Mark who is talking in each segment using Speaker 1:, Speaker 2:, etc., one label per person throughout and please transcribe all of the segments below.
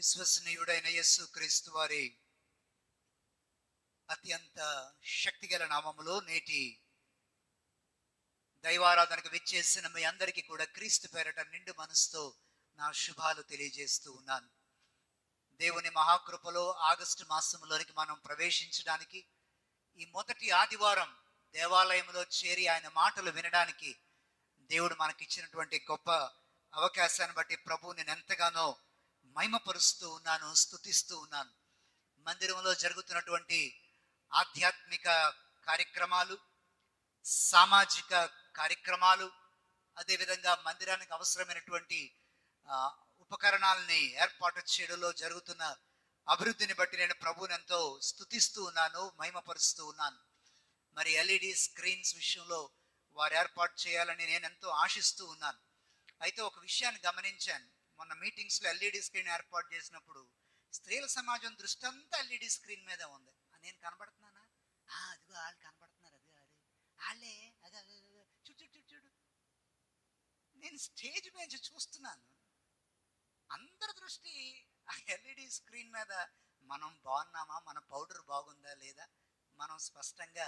Speaker 1: విశ్వసనీయుడైన యేసు క్రీస్తు వారి అత్యంత శక్తిగల నామములో నేటి దైవారాధనకు విచ్చేసిన మీ అందరికీ కూడా క్రీస్తు పేరట నిండు మనసుతో నా శుభాలు తెలియజేస్తూ ఉన్నాను. దేవుని మహాకృపలో ఆగస్టు మాసంలోనికి మనం ప్రవేశించడానికి ఈ మొదటి ఆదివారం దేవాలయంలో చేరి ఆయన మాటలు వినడానికి దేవుడు మనకిచ్చినటువంటి గొప్ప అవకాశాన్ని బట్టి ప్రభువు నేను ఎంతగానో మహిమపరుస్తూ ఉన్నాను, స్తుతిస్తూ ఉన్నాను. మందిరంలో జరుగుతున్నటువంటి ఆధ్యాత్మిక కార్యక్రమాలు, సామాజిక కార్యక్రమాలు, అదేవిధంగా మందిరానికి అవసరమైనటువంటి ఉపకరణాలని ఏర్పాటు చేయడంలో జరుగుతున్న అభివృద్ధిని బట్టి నేను ప్రభువుని ఎంతో స్తుతిస్తూ ఉన్నాను, మహిమపరుస్తూ ఉన్నాను. మరి ఎల్ఈడి స్క్రీన్స్ విషయంలో వారు ఏర్పాటు చేయాలని నేను ఎంతో ఆశిస్తూ ఉన్నాను. అయితే ఒక విషయాన్ని గమనించాను. మొన్న మీటింగ్స్లో ఎల్ఈడి స్క్రీన్ ఏర్పాటు చేసినప్పుడు స్త్రీల సమాజం దృష్టి అంతా ఎల్ఈడి స్క్రీన్ మీద ఉంది. నేను కనబడుతున్నానా? అదిగో వాళ్ళు కనబడుతున్నారు, అది వాళ్ళే, అది చూడు చూడు చూడు. నేను స్టేజ్ మీద చూస్తున్నాను, అందరి దృష్టి ఆ ఎల్ఈడి స్క్రీన్ మీద. మనం బాగున్నామా, మన పౌడర్ బాగుందా లేదా, మనం స్పష్టంగా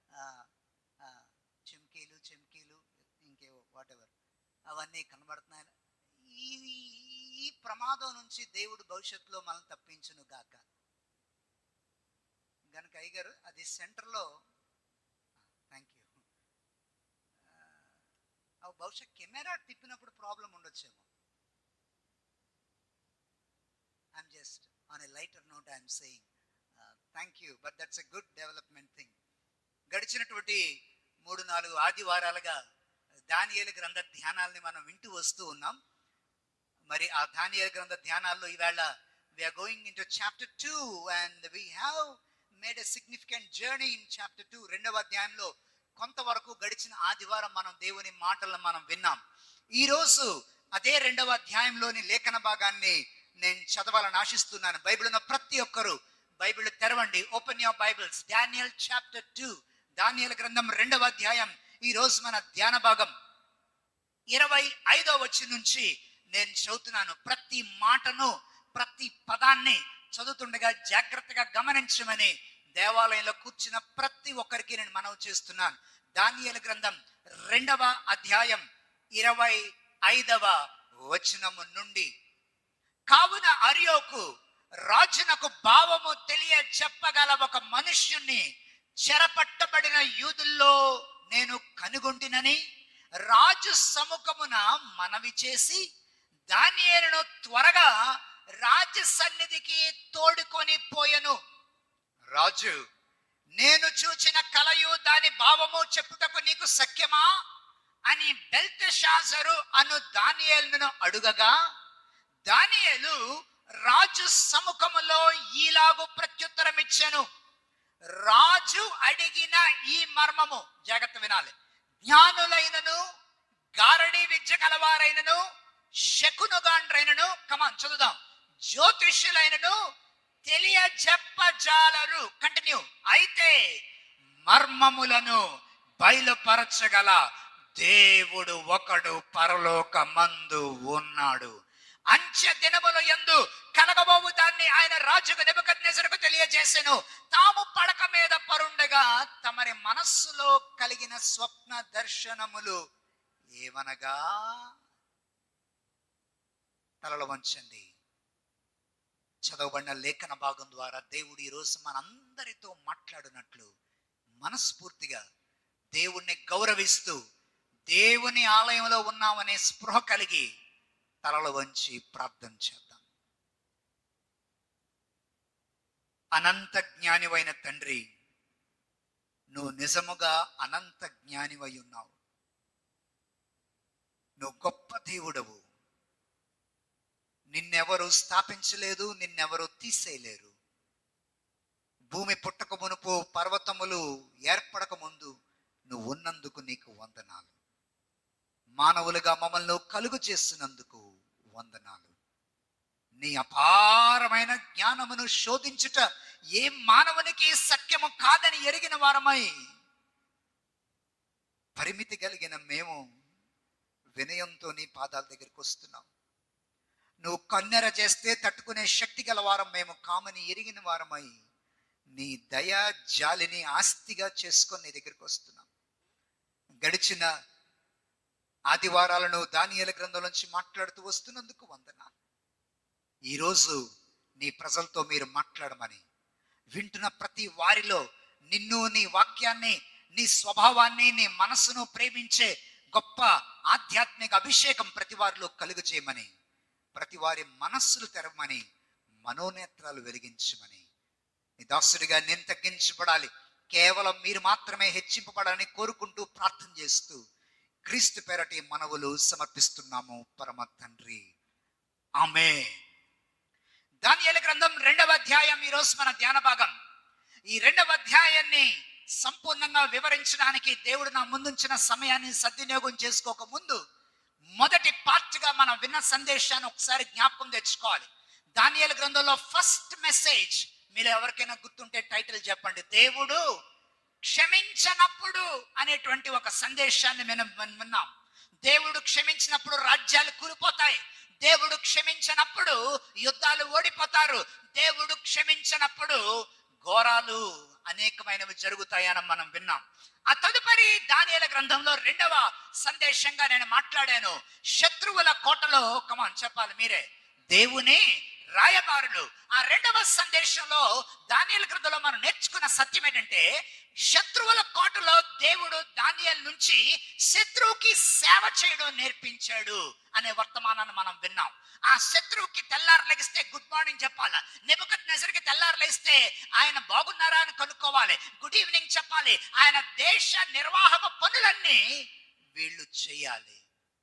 Speaker 1: చెమ్కీలు ఇంకేవో వాటెవర్ అవన్నీ కనబడుతున్నాయి. ఈ ప్రమాదం నుంచి దేవుడు భవిష్యత్తులో మనం తప్పించును గాక. గనుక అయ్యగారు అది సెంటర్లో, థ్యాంక్ యూ, బహుశా కెమెరా తిప్పినప్పుడు ప్రాబ్లం ఉండొచ్చేమో. I'm just on a lighter note I'm saying thank you, but that's a good development thing. గడిచినటువంటి 3-4 ఆదివారాలుగా దానియేలు గ్రంథ ధ్యానాలని మనం వింటూ వస్తూ ఉన్నాం. మరి ఆ దానియేలు గ్రంథ ధ్యానాల్లో ఈవేళ we are going into chapter 2 and we have made a significant journey in chapter 2. రెండవ అధ్యాయంలో కొంతవరకు గడిచిన ఆదివారం మనం దేవుని మాటలను మనం విన్నాం. ఈరోజు అదే రెండవ అధ్యాయంలోని లేఖన భాగాన్ని నేను చదవాలని ఆశిస్తున్నాను. బైబిల్ ఉన్న ప్రతి ఒక్కరూ బైబిల్ తెరవండి. Open your Bibles. Daniel chapter 2, దానియేలు గ్రంథం 2వ అధ్యాయం. ఈ రోజు మన ధ్యాన భాగం 25వ వచనం నుంచి నేను చదువుతున్నాను. ప్రతి మాటను, ప్రతి పదాన్ని చదువుతుండగా జాగ్రత్తగా గమనించమని దేవాలయంలో కూర్చున్న ప్రతి ఒక్కరికి నేను మనవి చేస్తున్నాను. దానియేలు గ్రంథం 2వ అధ్యాయం 25వ వచనము నుండి. కావున అర్యోకు రాజునకు భావము తెలియ చెప్పగల ఒక మనుష్యుణ్ణి చెరపట్టబడిన యూదుల్లో నేను కనుగొంటినని రాజు సముఖమున మనవి చేసి దానియేలును త్వరగా రాజ సన్నిధికి తోడుకొని పోయెను. రాజు, నేను చూచిన కలయు దాని భావము చెప్పుటకు నీకు శక్యమా అని బెల్తెషాజరు అను దానియేలును అడుగగా, దానియేలు రాజు సముఖములో ఈలాగు ప్రత్యుత్తరం ఇచ్చెను. రాజు అడిగిన ఈ మర్మము, జాగ్రత్త వినాలి, జ్ఞానులైనను గారడి విద్య కలవారైనను శకునుగాండ్రైనను, కమాన్ చదువుదాం, జ్యోతిష్యులైనను తెలియజెప్పజాలరు. కంటిన్యూ. అయితే మర్మములను బయలుపరచగల దేవుడు ఒకడు పరలోకమందు ఉన్నాడు. అంచె దినముల యందు కలగబోవు దాన్ని ఆయన రాజుకు నెబుకద్నెజరుకు తెలియజేసెను. తాము పడక మీద పరుండగా తమరి మనస్సులో కలిగిన స్వప్న దర్శనములు ఏమనగా, తలలు వంచండి. చదవబడిన లేఖన భాగం ద్వారా దేవుడు ఈరోజు మనందరితో మాట్లాడినట్లు మనస్ఫూర్తిగా దేవుణ్ణి గౌరవిస్తూ దేవుని ఆలయంలో ఉన్నామనే స్పృహ కలిగి తలలు వంచి ప్రార్థన చేద్దాం. అనంత జ్ఞానివైన తండ్రి, నువ్వు నిజముగా అనంత జ్ఞానివై ఉన్నావు. నువ్వు గొప్ప దేవుడవు. నిన్నెవరు స్థాపించలేదు, నిన్నెవరు తీసేయలేరు. భూమి పుట్టక మునుపు, పర్వతములు ఏర్పడక ముందు నువ్వు ఉన్నందుకు నీకు వందనాలు. మానవులుగా మమ్మల్ని కలుగు చేస్తున్నందుకు వందనాలు. నీ అపారమైన జ్ఞానమును శోధించుట ఏ మానవునికి సత్యము కాదని ఎరిగిన వారమై పరిమితి కలిగిన మేము వినయంతో నీ పాదాల దగ్గరికి వస్తున్నాం. నువ్వు కన్నెర చేస్తే తట్టుకునే శక్తి గల వారం మేము కామని ఎరిగిన వారమై నీ దయా జాలిని ఆస్తిగా చేసుకొని నీ దగ్గరికి వస్తున్నాం. గడిచిన ఆదివారాలను దానియేలు గ్రంథం నుంచి మాట్లాడుతూ వస్తున్నందుకు వందనాలు. ఈరోజు నీ ప్రజలతో మీరు మాట్లాడమని, వింటున్న ప్రతి వారిలో నిన్ను, నీ వాక్యాన్ని, నీ స్వభావాన్ని, నీ మనసును ప్రేమించే గొప్ప ఆధ్యాత్మిక అభిషేకం ప్రతి వారిలో కలుగు చేయమని, ప్రతి వారి మనస్సులు తెరవమని, మనోనేత్రాలు వెలిగించమని, నీ దాసుడిగా నేను తగ్గించబడాలి, కేవలం మీరు మాత్రమే హెచ్చింపబడాలని కోరుకుంటూ ప్రార్థన చేస్తూ క్రీస్తు పేరటి మనవులు సమర్పిస్తున్నాము పరమ తండ్రి. ఆమేన్. దానియేలు గ్రంథం 2వ అధ్యాయం ఈరోజు మన ధ్యాన భాగం. ఈ 2వ అధ్యాయాన్ని సంపూర్ణంగా వివరించడానికి దేవుడు నా ముందుంచిన సమయాన్ని సద్వినియోగం చేసుకోక ముందు మొదటి పార్ట్గా మనం విన్న సందేశాన్ని ఒకసారి జ్ఞాపకం తెచ్చుకోవాలి. దానియేలు గ్రంథంలో ఫస్ట్ మెసేజ్, మీరు ఎవరికైనా గుర్తుంటే టైటిల్ చెప్పండి, దేవుడు క్షమించనప్పుడు అనేటువంటి ఒక సందేశాన్ని మనం విన్నాం. దేవుడు క్షమించినప్పుడు రాజ్యాలు కూలిపోతాయి, దేవుడు క్షమించినప్పుడు యుద్ధాలు ఓడిపోతారు, దేవుడు క్షమించినప్పుడు ఘోరాలు అనేకమైనవి జరుగుతాయని మనం విన్నాం. ఆ తదుపరి దానియేలు గ్రంథంలో 2వ సందేశంగా నేను మాట్లాడాను, శత్రువుల కోటలో, కమాన్ చెప్పాలి మీరే, దేవుని రాయబారులు. ఆ 2వ సందేశంలో దానియేలు గ్రంథంలో మనం నేర్చుకున్న సత్యం ఏంటంటే, శత్రువుల కోటలో దేవుడు దానియేలు నుంచి శత్రువుకి సేవ చేయడం నేర్పించాడు అనే వర్తమానాన్ని మనం విన్నాం. ఆ శత్రువుకి తెల్లారు లెగిస్తే గుడ్ మార్నింగ్ చెప్పాలి, నెబుకద్నెజరుకి తెల్లారు లెగిస్తే ఆయన బాగున్నారా అని కనుక్కోవాలి, గుడ్ ఈవినింగ్ చెప్పాలి. ఆయన దేశ నిర్వాహక పనులన్నీ వీళ్ళు చేయాలి.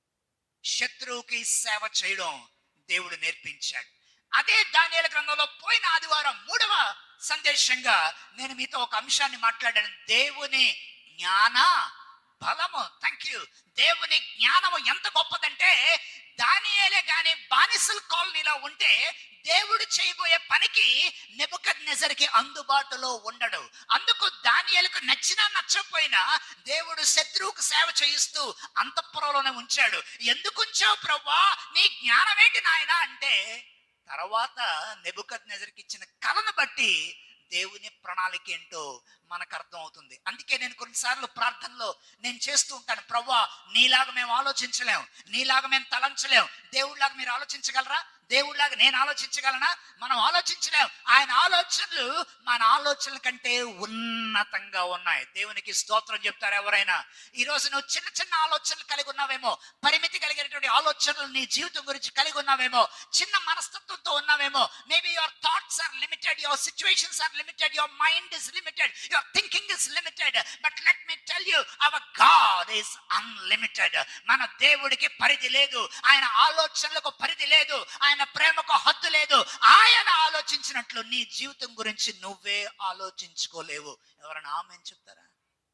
Speaker 1: శత్రువుకి సేవ చేయడం దేవుడు నేర్పించాడు. అదే దానియేలు గ్రంథంలో పోయిన ఆదివారం 3వ సందేశంగా నేను మీతో ఒక అంశాన్ని మాట్లాడాను, దేవుని జ్ఞాన బలము. Thank you. దేవుని జ్ఞానము ఎంత గొప్పదంటే, దానియేలే గాని బానిసల కాలనీలో ఉంటే దేవుడు చేయబోయే పనికి నెబుకద్నెజరుకి అందుబాటులో ఉండడు. అందుకు దానియేలుకు నచ్చినా నచ్చకపోయినా దేవుడు శత్రువుకు సేవ చేయిస్తూ అంతఃపురంలోనే ఉంచాడు. ఎందుకు ఉంచావు ప్రభువా, నీ జ్ఞానం ఏంటి నాయనా అంటే, తర్వాత నెబుకద్నెజరుకి ఇచ్చిన కలను బట్టి దేవుని ప్రణాళిక ఏంటో మనకు అర్థం అవుతుంది. అందుకే నేను కొన్నిసార్లు ప్రార్థనలో నేను చేస్తూ ఉంటాను, ప్రభువా నీలాగా మేము ఆలోచించలేము, నీలాగా మేము తలంచలేము, దేవుడిలాగా మీరు ఆలోచించగలరా, దేవుడిలాగా నేను ఆలోచించగలనా, మనం ఆలోచించలేం. ఆయన ఆలోచనలు మన ఆలోచనల కంటే ఉన్నతంగా ఉన్నాయి. దేవునికి స్తోత్రం చెప్తారు ఎవరైనా. ఈరోజు నువ్వు చిన్న చిన్న ఆలోచనలు కలిగి ఉన్నావేమో, పరిమితి కలిగినటువంటి ఆలోచనలు నీ జీవితం గురించి కలిగి ఉన్నావేమో, చిన్న మనస్తత్వంతో ఉన్నావేమో. Maybe your thoughts are limited, your situations are limited, your mind is limited, your thinking is limited. But let me tell you, our God is unlimited. మన దేవుడికి పరిధి లేదు, ఆయన ఆలోచనలకు పరిధి లేదు, ఆయన ప్రేమకు హద్దు లేదు. ఆయన ఆలోచించినట్లు నీ జీవితం గురించి నువ్వే ఆలోచించుకోలేవు. ఎవరైనా ఆమేన్ చెప్తారా?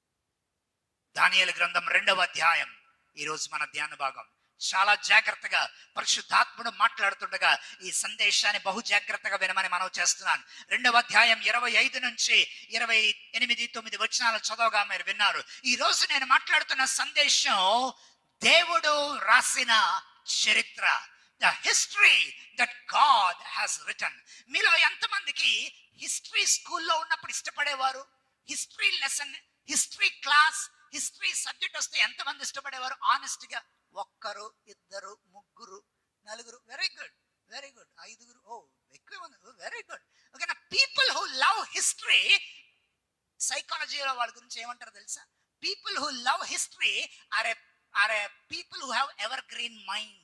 Speaker 1: దానియేలు గ్రంథం 2వ అధ్యాయం ఈరోజు మన ధ్యాన భాగం. చాలా జాగ్రత్తగా పరిశుద్ధాత్ముడు మాట్లాడుతుండగా ఈ సందేశాన్ని బహు జాగ్రత్తగా వినమని మనం చేస్తున్నాను. 2వ అధ్యాయం 25 నుంచి 28, 9 వచనాలు చదవగా మీరు విన్నారు. ఈ రోజు నేను మాట్లాడుతున్న సందేశం దేవుడు రాసిన చరిత్ర, the history that God has written. మీలో ఎంతమందికి హిస్టరీ స్కూల్లో ఉన్నప్పుడు ఇష్టపడేవారు? History lesson, history class, history subject వస్తే ఎంతమంది ఇష్టపడేవారు? ఆనెస్ట్ గా 1, 2, 3, 4, వెరీ గుడ్, వెరీ గుడ్, 5, ఎక్కువ మంది, వెరీ గుడ్. ఓకేనా? పీపుల్ హూ లవ్ హిస్టరీ, సైకాలజీలో వాళ్ళ గురించి ఏమంటారు తెలుసా? People who love history are a people who have evergreen mind.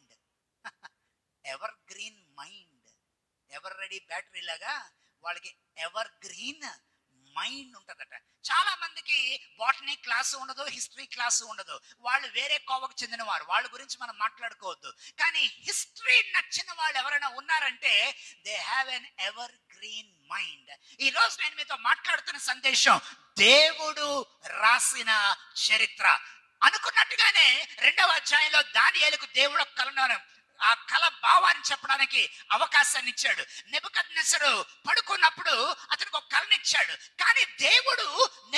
Speaker 1: Evergreen mind, Eveready battery లాగా వాళ్ళకి ఎవర్ గ్రీన్ మైండ్ ఉంటుందట. చాలా మందికి బాటనీ క్లాసు ఉండదు, హిస్టరీ క్లాసు ఉండదు. వాళ్ళు వేరే కోవకు చెందిన వారు, వాళ్ళ గురించి మనం మాట్లాడుకోవద్దు. కానీ హిస్టరీ నచ్చిన వాళ్ళు ఎవరైనా ఉన్నారంటే they have an evergreen mind. ఈ రోజు నేను మీతో మాట్లాడుతున్న సందేశం దేవుడు రాసిన చరిత్ర. అనుకున్నట్టుగానే 2వ అధ్యాయంలో దానియేలుకు దేవుడు కలను, ఆ కల భావాన్ని చెప్పడానికి అవకాశాన్ని ఇచ్చాడు. నెబుకద్నెజరు పడుకున్నప్పుడు అతనికి ఒక కలనిచ్చాడు. కానీ దేవుడు నెబుకద్నెజరు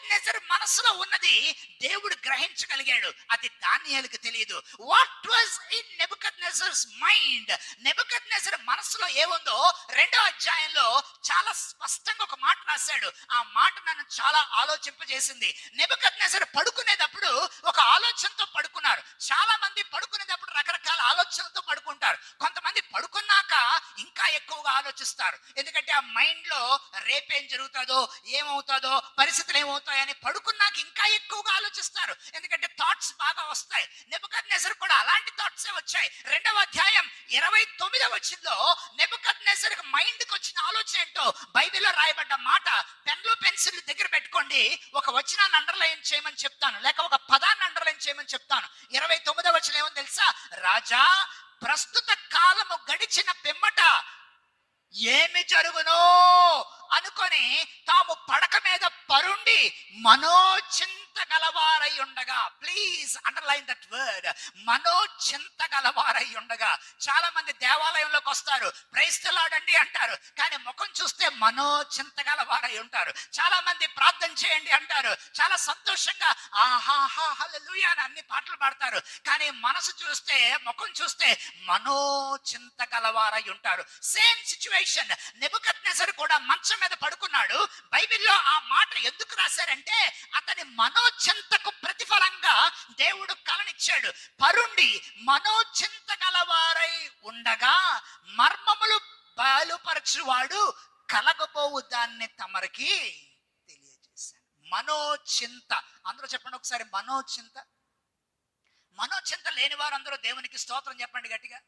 Speaker 1: నెబుకద్నెజర్ మనసులో ఉన్నది దేవుడు గ్రహించగలిగాడు, అది దానియేలుకు తెలియదు. What was in Nebuchadnezzar's mind? Nebuchadnezzar మనసులో ఏముందో 2వ అధ్యాయంలో చాలా స్పష్టంగా ఒక మాట రాశాడు. ఆ మాట నన్ను చాలా ఆలోచింపజేసింది. నెబుకద్నెజర్ పడుకునేటప్పుడు ఒక ఆలోచనతో పడుకున్నారు. చాలా మంది పడుకునేటప్పుడు రకరకాల ఆలోచనలతో పడుకుంటారు. కొంతమంది పడుకున్నాక ఇంకా ఎక్కువగా ఆలోచిస్తారు. ఎందుకంటే ఆ మైండ్ లో రేపేం జరుగుతుందో, ఏమవుతుందో, పరిస్థితులు ఏమవుతాయని పడుకున్నాక ఇంకా ఎక్కువగా ఆలోచిస్తారు. ఎందుకంటే థాట్స్ బాగా వస్తాయి. నెబుకద్నెజర్ కూడా అలాంటి థాట్సే వచ్చాయి. 2వ అధ్యాయం 29వ వచనంలో నెబుకద్నెజర్ మైండ్ కి వచ్చిన ఆలోచన ఏంటో బైబిల్లో రాయబడ్డ మాట. పెన్లు పెన్సిల్ దగ్గర పెట్టుకోండి. ఒక వచనాన్ని అండర్లైన్ చేయమని చెప్తాను, లేక ఒక పదాన్ని అండర్లైన్ చేయమని చెప్తాను. 29వ వచనం ఏమో తెలుసా? రాజా, ప్రస్తుత కాలము గడిచిన పిమ్మట ఏమి జరుగునో అనుకొని తాము పడక మీద పరుండి మనోచింత గలవారై ఉండగా. ప్లీజ్ అండర్లైన్ దట్ వర్డ్, మనోచింత గలవారై ఉండగా. చాలా మంది దేవాలయంలోకి వస్తారు, ప్రైజ్ ది లార్డ్ అండి అంటారు, కానీ ముఖం చూస్తే మనోచింత గలవారై ఉంటారు. చాలా మంది ప్రార్థన చేయండి అంటారు, చాలా సంతోషంగా ఆహాహా హల్లెలూయా అని అన్ని పాటలు పాడతారు, కానీ మనసు చూస్తే, ముఖం చూస్తే మనోచింత గలవారై ఉంటారు. Same situation. నెబుకద్నెజర్ కూడా మంచం మీద పడుకున్నాడు. బైబిల్లో ఆ మాట ఎందుకు రాశారంటే అతని మనోచింతకు ప్రతిఫలంగా దేవుడు కలనిచ్చాడు. పరుండి మనోచింత గలవారై ఉండగా మర్మములు బయలుపరచువాడు కలగబోవు దాన్ని తమరికి తెలియజేశాను. మనోచింత, అందరూ చెప్పండి ఒకసారి, మనోచింత. మనోచింత లేని వారు అందరూ దేవునికి స్తోత్రం చెప్పండి గట్టిగా.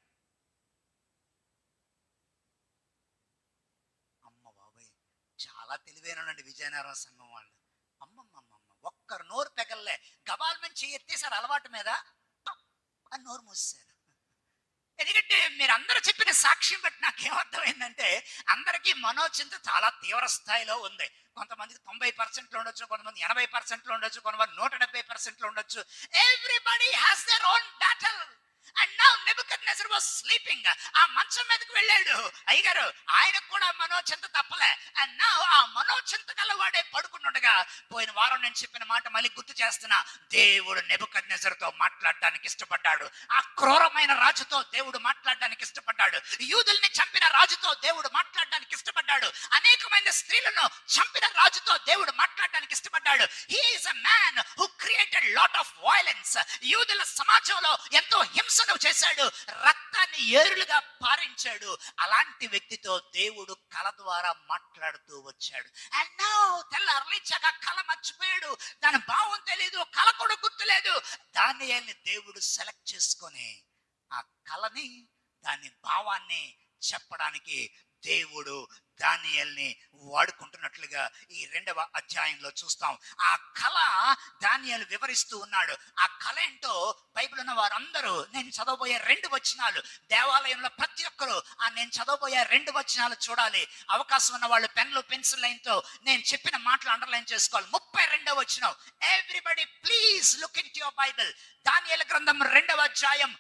Speaker 1: చాలా తెలివైనండి విజయనగరం సంఘం వాళ్ళు. అమ్మమ్మమ్మ, ఒక్కరు నోరు పెగల్లే, గబాల్మని చెయ్యి ఎత్తేసారు అలవాటు మీద, అని నోరు మూసేశారు. ఎందుకంటే మీరు అందరూ చెప్పిన సాక్ష్యం బట్టి నాకేమర్థమైందంటే అందరికీ మనోచింత చాలా తీవ్ర స్థాయిలో ఉంది. కొంతమందికి 90% ఉండొచ్చు, కొంతమంది 80% ఉండొచ్చు, కొంతమంది 170% ఉండొచ్చు. Everybody has their own battle. And now Nebuchadnezzar was sleeping. ఆ మంచం మీదకి వెళ్ళాడు అయ్యగారు, ఆయనకు కూడా మనోచింత తప్పలే. అండ్ నౌ ఆ మనోచింత గలవాడే పడుకున్నట్టుగా. పోయిన వారం నేను చెప్పిన మాట మళ్ళీ గుర్తు చేస్తున్నా. దేవుడు నెబుకద్నెజర్తో మాట్లాడడానికి ఇష్టపడ్డాడు. ఆ క్రూరమైన రాజుతో దేవుడు మాట్లాడడానికి ఇష్టపడ్డాడు. యూదుల్ని చంపిన రాజుతో దేవుడు మాట్లాడడానికి ఇష్టపడ్డాడు. అనేకమైన స్త్రీలను చంపిన రాజుతో దేవుడు మాట్లాడడానికి ఇష్టపడ్డాడు. He is a man who created lot of violence. యూదుల సమాజంలో ఎంతో హింసను చేశాడు, రక్తాన్ని ఏరులుగా పారించాడు. అలాంటి వ్యక్తితో దేవుడు కల ద్వారా మాట్లాడుతూ వచ్చాడు. అండ్ నౌ తెల్లారలేచాక కల మర్చిపోయాడు, దాని భావం తెలియదు, కల కూడా గుర్తులేదు. దానియేలుని దేవుడు సెలెక్ట్ చేసుకొని ఆ కలని, దాని భావాన్ని చెప్పడానికి దేవుడు దానియేలుని వాడుకుంటున్నట్లుగా ఈ 2వ అధ్యాయంలో చూస్తాం. ఆ కళ దానియేలు వివరిస్తూ ఉన్నాడు. ఆ కళ ఏంటో బైబిల్ ఉన్న వారందరూ, నేను చదవబోయే 2 వచనాలు, దేవాలయంలో ప్రతి ఒక్కరు ఆ నేను చదవబోయే 2 వచనాలు చూడాలి. అవకాశం ఉన్న వాళ్ళు పెన్లు పెన్సిల్ లైన్తో నేను చెప్పిన మాటలు అండర్లైన్ చేసుకోవాలి. 32వ వచనం. Everybody please look into your Bible. దానియేలు గ్రంథం 2వ అధ్యాయం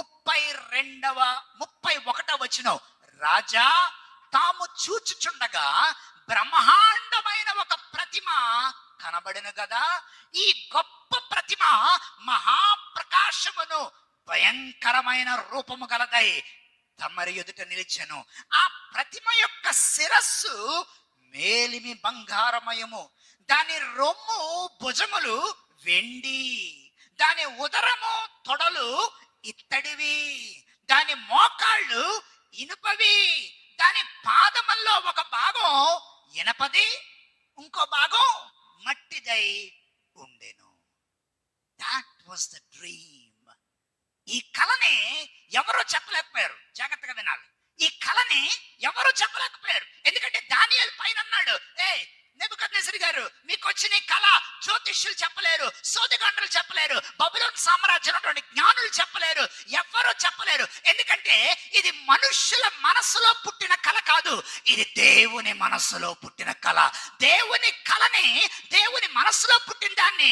Speaker 1: 31వ వచనం. రాజా, తాము చూచుచుండగా బ్రహ్మాండమైన ఒక ప్రతిమ కనబడెను కదా. ఈ గొప్ప ప్రతిమ మహాప్రకాశమును భయంకరమైన రూపము గలదై తమరి ఎదుట నిలిచెను. ఆ ప్రతిమ యొక్క శిరస్సు మేలిమి బంగారమయము, దాని రొమ్ము భుజములు వెండి, దాని ఉదరము తొడలు ఇత్తడివి, దాని మోకాళ్ళు ఇనుపవి, దాని పాదముల్లో ఒక భాగం ఇనపది, ఇంకో భాగం మట్టిదై ఉండెను. That was the dream. ఈ కళని ఎవరో చెప్పలేకపోయారు. జాగ్రత్తగా వినాలి. ఈ కళని ఎవరో చెప్పలేకపోయారు. ఎందుకంటే దానియేలు పైన అన్నాడు, నెబుకద్నెజర్ గారు, మీకు వచ్చిన కళ జ్యోతిష్యులు చెప్పలేరు, సోదగండ్రులు చెప్పలేరు, బబులోను సామ్రాజ్యంలోని జ్ఞానులు చెప్పలేరు, ఎవ్వరూ చెప్పలేరు. ఎందుకంటే ఇది మనుష్యుల మనసులో పుట్టిన కళ కాదు, ఇది దేవుని మనసులో పుట్టిన కళ. దేవుని కళని, దేవుని మనసులో పుట్టిన దాన్ని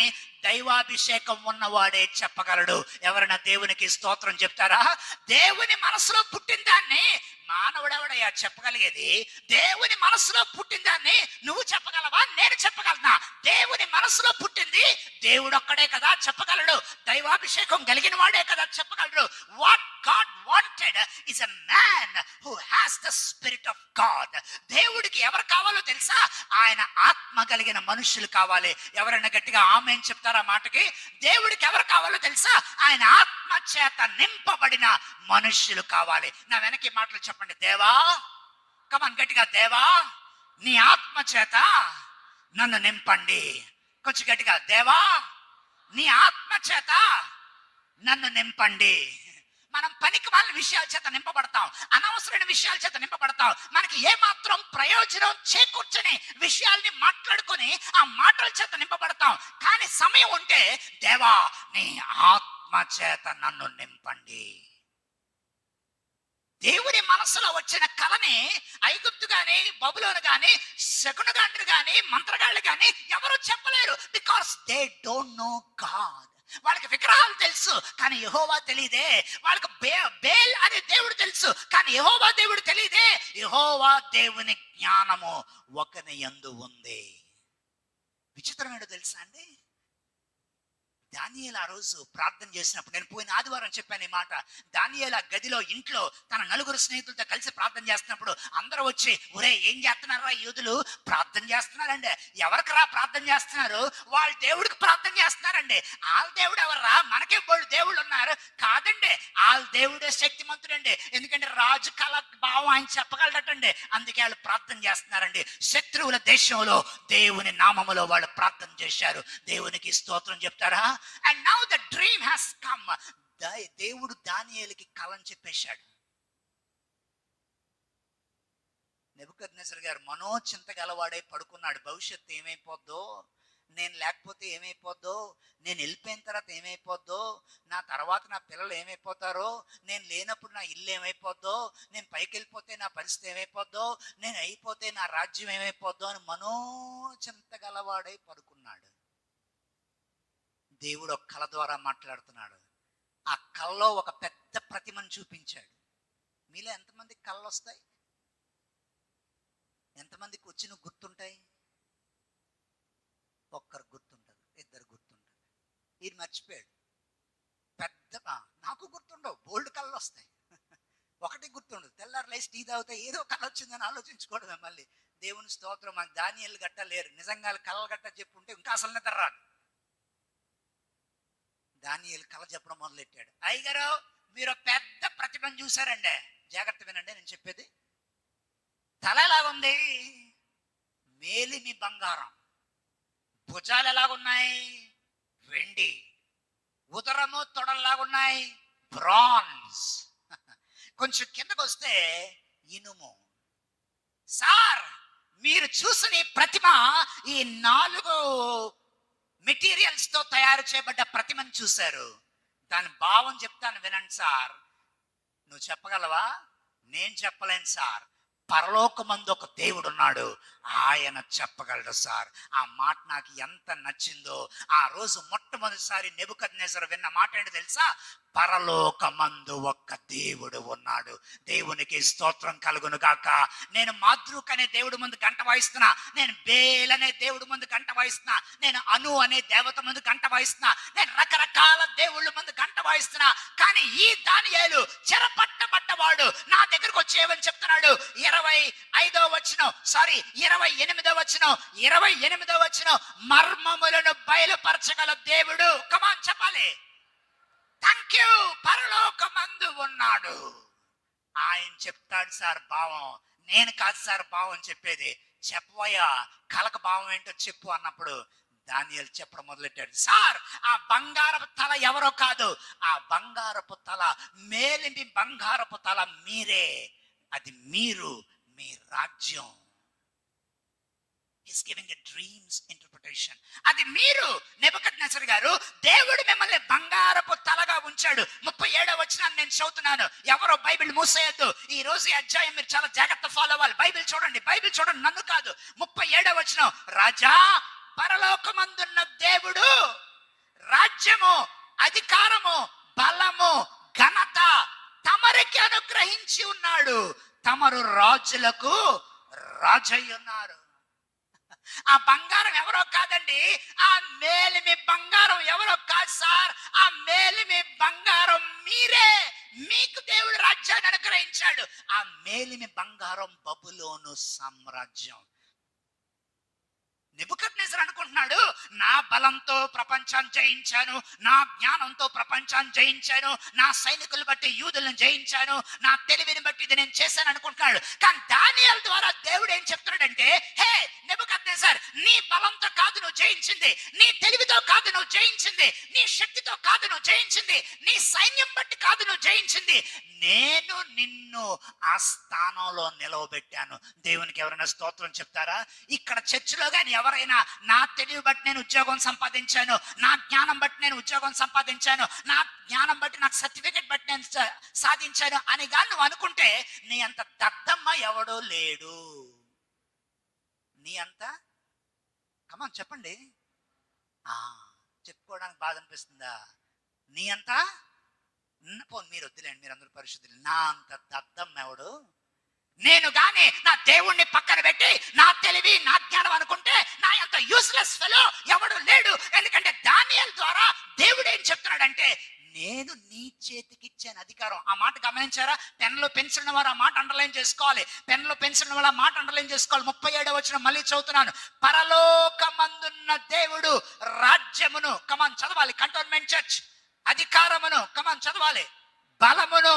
Speaker 1: దైవాభిషేకం ఉన్నవాడే చెప్పగలడు. ఎవరైనా దేవునికి స్తోత్రం చెప్తారా? దేవుని మనసులో పుట్టిన దాన్ని మానవుడెవడయ్యా చెప్పగలిగేది? దేవుని మనసులో పుట్టిన దాన్ని నువ్వు చెప్పగలవా? నేను చెప్పగలనా? దేవుని మనసులో పుట్టింది దేవుడు ఒక్కడే కదా చెప్పగలడు. దైవాభిషేకం కలిగిన వాడే కదా చెప్పగలడు. What God wanted is a man who has the spirit of God. దేవుడికి ఎవరు కావాలో తెలుసా? ఆయన ఆత్మ కలిగిన మనుషులు కావాలి. ఎవరైనా గట్టిగా ఆమేన్ చెప్తారా మాటకి? దేవుడికి ఎవరు కావాలో తెలుసా? ఆయన ఆత్మ చేత నింపబడిన మనుష్యులు కావాలి. నా వెనక్కి మాటలు చెప్పండి. దేవా, కమాన్ గట్టిగా, దేవా నీ ఆత్మ చేత నన్ను నింపండి. కొంచెం గట్టిగా, దేవా నీ ఆత్మ చేత నన్ను నింపండి. మనం పనికి వాళ్ళ విషయాల చేత నింపబడతాం, అనవసరమైన విషయాల చేత నింపబడతాం. మనకి ఏమాత్రం ప్రయోజనం చేకూర్చని విషయాల్ని మాట్లాడుకొని ఆ మాటల చేత నింపబడతాం. కానీ సమయం ఉంటే దేవా నీ ఆత్మ చేత నన్ను నింపండి. దేవుని మనసులో వచ్చిన కళని ఐగుప్తు గాని, బబులోను గాని, శకునగాండ్రు గాని, మంత్రగాళ్ళు గాని ఎవరు చెప్పలేరు. Because they don't know God. వాళ్ళకి విగ్రహాలు తెలుసు కానీ యెహోవా తెలియదే. వాళ్ళకి బేల్ అనే దేవుడు తెలుసు కానీ యెహోవా దేవుడు తెలియదే. యెహోవా దేవుని జ్ఞానము ఒకని యందు ఉంది. విచిత్రమేంటో తెలుసా అండి? దానియేలు ఆ రోజు ప్రార్థన చేసినప్పుడు, నేను పోయిన ఆదివారం చెప్పాను ఈ మాట. దానియేలు ఆ గదిలో ఇంట్లో తన నలుగురు స్నేహితులతో కలిసి ప్రార్థన చేస్తున్నప్పుడు అందరూ వచ్చి, ఒరే ఏం చేస్తున్నారా యూదులు? ప్రార్థన చేస్తున్నారండి. ఎవరికరా ప్రార్థన చేస్తున్నారు? వాళ్ళ దేవుడికి ప్రార్థన చేస్తున్నారండి. వాళ్ళ దేవుడు ఎవర్రా? మనకే బోళ్ళు దేవుళ్ళు ఉన్నారు. కాదండి, వాళ్ళ దేవుడే శక్తిమంతుడండి. ఎందుకంటే రాజు కళ భావం ఆయన చెప్పగలడటండి. అందుకే వాళ్ళు ప్రార్థన చేస్తున్నారండి. శత్రువుల దేశంలో దేవుని నామములో వాళ్ళు ప్రార్థన చేశారు. దేవునికి స్తోత్రం చెప్తారా? And now the dream has come. దేవుడు దానియేలుకి కలను చెప్పేశాడు. నెబుకద్నెజర్ గారు మనోచింత గలవాడై పడుకున్నాడు. భవిష్యత్తు ఏమైపోద్దో, నేను లేకపోతే ఏమైపోద్దో, నేను వెళ్ళిపోయిన తర్వాత ఏమైపోద్దో, నా తర్వాత నా పిల్లలు ఏమైపోతారో, నేను లేనప్పుడు నా ఇల్లు ఏమైపోద్దో, నేను పైకి వెళ్ళిపోతే నా పరిస్థితి ఏమైపోద్దో, నేను అయిపోతే నా రాజ్యం ఏమైపోద్దో అని మనోచింత గలవాడై పడుకున్నాడు. దేవుడు ఒక కళ ద్వారా మాట్లాడుతున్నాడు. ఆ కళలో ఒక పెద్ద ప్రతిమను చూపించాడు. మీలో ఎంతమందికి కళలు వస్తాయి? ఎంతమందికి వచ్చి నువ్వు గుర్తుంటాయి? ఒక్కరు గుర్తుంటారు, ఇద్దరు గుర్తుంటారు. ఈయన మర్చిపోయాడు. పెద్ద నాకు గుర్తుండవు, బోల్డ్ కళలు వస్తాయి. ఒకటి గుర్తుండదు. తెల్లారు లేచి టీ తాగితే ఏదో కళ వచ్చిందని ఆలోచించుకోవడమే. మళ్ళీ దేవుని స్తోత్రం, మాకు దానియేలు గట్ట లేరు. నిజంగా కళలు గట్ట చెప్పుంటే ఇంకా అసలు నిద్ర రాదు. దానియేలు కళ చెప్పడం మొదలెట్టాడు. అయ్యగారు మీరు పెద్ద ప్రతిభను చూశారండి. జాగ్రత్త వినండి నేను చెప్పేది. తల ఎలాగుంది? మేలిమి బంగారం. భుజాలు ఎలాగున్నాయి? వెండి. ఉదరము తొడల్లాగున్నాయి, బ్రాంజ్. కొంచెం కిందకు వస్తే ఇనుము. సార్ మీరు చూసిన ఈ ప్రతిమ ఈ 4 మెటీరియల్స్ తో తయారు చేయబడ్డ ప్రతిమను చూశారు. దాని భావం చెప్తాను వినండి సార్. నువ్వు చెప్పగలవా? నేను చెప్పలేను సార్. పరలోకమందు ఒక దేవుడు ఉన్నాడు, ఆయన చెప్పగలడు సార్. ఆ మాట నాకు ఎంత నచ్చిందో. ఆ రోజు మొట్టమొదటిసారి నెబుకద్నెజర్ విన్న మాట ఏంటి తెలుసా? పరలోకమందు ఒక్క దేవుడు ఉన్నాడు. దేవునికి స్తోత్రం కలుగును గాక. నేను మాద్రుక్ అనే దేవుడు ముందు గంట వాయిస్తున్నా, నేను బేల్ అనే దేవుడు ముందు గంట వాయిస్తున్నా, నేను అను అనే దేవత ముందు గంట వాయిస్తున్నా, నేను రకరకాల దేవుళ్ళ ముందు గంట వాయిస్తున్నా. కానీ ఈ దానియేలు చెరపట్టబడ్డవాడు నా దగ్గరకు వచ్చి ఏమని చెప్తున్నాడు? 28వ వచనం, 28వ వచనం, మర్మములను బయలుపరచగల దేవుడు. కమాన్ చెప్పాలి. Thank you. పరలోకమందు ఉన్నాడు. ఆయన చెప్తాడు సార్ భావం. నేను కాదు సార్ భావం చెప్పేది. చెప్పబోయా కళకు భావం ఏంటో చెప్పు అన్నప్పుడు దానియేలు చెప్పడం మొదలెట్టాడు. సార్ ఆ బంగారపు తల ఎవరో కాదు, ఆ బంగారపు తల, మేలిమి బంగారపు తల మీరే. అది మీరు, మీ రాజ్యం. He's giving a dreams interpretation. అది మీరు నెబుకద్నెజర్ గారు. దేవుడు మిమ్మల్ని బంగారపు తలగా ఉంచాడు. 37వ వచనాన్ని నేను చదువుతున్నాను. ఎవరో బైబిల్ మూసేయద్దు. ఈ రోజు ఈ అధ్యాయం మీరు చాలా జాగ్రత్త ఫాలో అవ్వాలి. బైబిల్ చూడండి, నన్ను కాదు. 37వ వచనం, రాజా పరలోకమందున్న దేవుడు రాజ్యము, అధికారము, బలము, ఘనత తమరికి అనుగ్రహించి ఉన్నాడు. తమరు రాజులకు రాజై ఉన్నారు. ఆ బంగారం ఎవరో కాదండి, ఆ మేలిమి బంగారం ఎవరో కాదు సార్, ఆ మేలిమి బంగారం మీరే. మీకు దేవుడు రాజ్యాన్ని అనుగ్రహించాడు. ఆ మేలిమి బంగారం బబులోను సామ్రాజ్యం. నెబుకద్నెజర్ అనుకుంటున్నాడు, నా బలంతో ప్రపంచాన్ని జయించాను, నా జ్ఞానంతో ప్రపంచాన్ని జయించాను, నా సైనికులు బట్టి యూదులను జయించాను, నా తెలివిని బట్టి ఇది నేను చేశాను అనుకుంటున్నాడు. కానీ దానియేలు ద్వారా దేవుడు ఏం చెప్తున్నాడంటే, హే నెబుకద్నెజర్, నీ బలంతో కాదు నువ్వు జయించింది, నీ తెలివితో కాదు నువ్వు జయించింది, నీ శక్తితో కాదు నువ్వు జయించింది, నీ సైన్యం బట్టి కాదు నువ్వు జయించింది, నేను నిన్ను ఆ స్థానంలో నిలవబెట్టాను. దేవునికి ఎవరైనా స్తోత్రం చెప్తారా? ఇక్కడ చర్చిలో కానీ ఎవరైనా నా తెలివి బట్టి నేను ఉద్యోగం సంపాదించాను, నా జ్ఞానం బట్టి నేను ఉద్యోగం సంపాదించాను, నా జ్ఞానం బట్టి నాకు సర్టిఫికెట్ బట్టి నేను సాధించాను అని కానీ నువ్వు అనుకుంటే, నీ అంత దద్దమ్మ ఎవడో లేడు. నీ అంత కమాన్ చెప్పండి. చెప్పుకోవడానికి బాధ అనిపిస్తుందా? నీ అంత మీరు వద్దులేండి, మీరు అందరూ పరిశుద్ధులు. నా అంత దద్దమ్మ ఎవడు? నేను గాని నా దేవుణ్ణి పక్కన పెట్టి నా తెలివి నా జ్ఞానం అనుకుంటే నా అంత యూస్లెస్ ఫెలో ఎవడు లేడు. ఎందుకంటే దానియేలు ద్వారా దేవుడు ఏం చెప్తున్నాడంటే, నేను నీ చేతికి ఇచ్చాను అధికారం. ఆ మాట గమనించారా? పెన్లో పెన్సిల్ వారు ఆ మాట అండర్లైన్ చేసుకోవాలి. పెన్లో పెన్సిల్ వాళ్ళ మాట అండర్లైన్ చేసుకోవాలి. 37వ వచనం మళ్ళీ చదువుతున్నాను. పరలోకమందున్న దేవుడు రాజ్యమును, కమాన్ చదవాలి, కంటోన్మెంట్ చర్చ్, అధికారమును, కమాన్ చదవాలి, బలమును,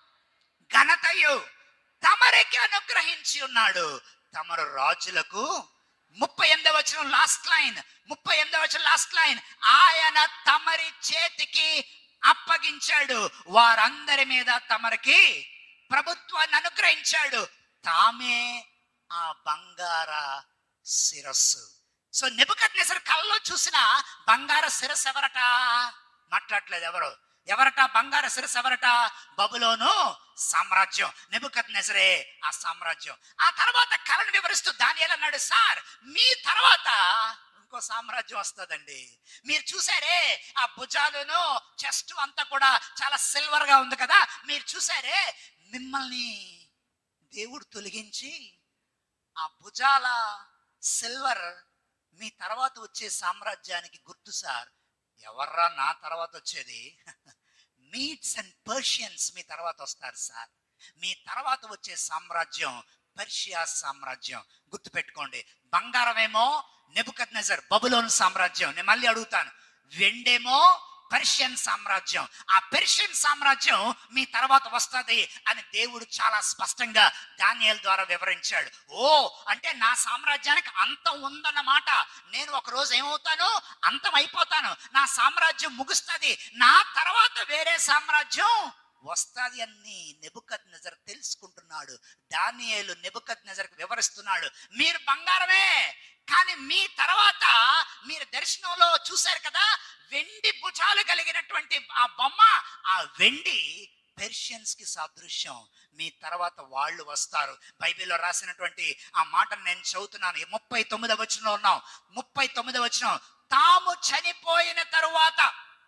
Speaker 1: ఘనతయు తమరికి అనుగ్రహించి ఉన్నాడు. తమరు రాజులకు 38వ వచనం లాస్ట్ లైన్, 38వ వచనం లాస్ట్ లైన్, ఆయన తమరి చేతికి అప్పగించాడు, వారందరి మీద తమరికి ప్రభుత్వాన్ని అనుగ్రహించాడు, తామే ఆ బంగార శిరస్సు. సో నెబుకద్నెజర్ కళ్ళలో చూసిన బంగార శిరస్సు ఎవరట? మాట్లాడలేదు ఎవరు. ఎవరట బంగార శిరస్సు? ఎవరట? బబులోను సామ్రాజ్యం. నెబుకద్నెజరే ఆ సామ్రాజ్యం. ఆ తర్వాత కళను వివరిస్తూ దానియేలు అన్నాడు, సార్ మీ తర్వాత ఇంకో సామ్రాజ్యం వస్తుందండి. మీరు చూసారే ఆ భుజాలను, చెస్ట్ అంతా కూడా చాలా సిల్వర్ గా ఉంది కదా, మీరు చూసారే, మిమ్మల్ని దేవుడు తొలగించి ఆ భుజాల సిల్వర్ మీ తర్వాత వచ్చే సామ్రాజ్యానికి గుర్తు సార్. ఎవర్రా నా తర్వాత వచ్చేది? మీడ్స్ అండ్ పర్షియన్స్ మీ తర్వాత వస్తారు సార్. మీ తర్వాత వచ్చే సామ్రాజ్యం పర్షియా సామ్రాజ్యం. గుర్తుపెట్టుకోండి. బంగారమేమో నెబుకద్నెజర్, బబులోను సామ్రాజ్యం. నేను మళ్ళీ అడుగుతాను, వెండేమో పర్షియన్ సామ్రాజ్యం. ఆ పర్షియన్ సామ్రాజ్యం మీ తర్వాత వస్తుంది అని దేవుడు చాలా స్పష్టంగా దానియేలు ద్వారా వివరించాడు. ఓ అంటే నా సామ్రాజ్యానికి అంతం ఉందన్నమాట. నేను ఒక రోజు ఏమవుతాను? అంతం అయిపోతాను. నా సామ్రాజ్యం ముగుస్తుంది, నా తర్వాత వేరే సామ్రాజ్యం వస్తుంది అని నెబుకద్నెజర్ తెలుసుకుంటున్నాడు. దానియేలు నెబుకద్నెజర్కి వివరిస్తున్నాడు, మీరు బంగారమే, కానీ మీ తర్వాత మీరు దర్శనంలో చూశారు కదా, వెండి భుజాలు కలిగినటువంటి ఆ బొమ్మ, ఆ వెండి పెర్షియన్స్ కి సాదృశ్యం. మీ తర్వాత వాళ్ళు వస్తారు. బైబిల్లో రాసినటువంటి ఆ మాటను నేను చదువుతున్నాను. 39వ వచనంలో ఉన్నాం. 39వ వచనం, తాము చనిపోయిన తరువాత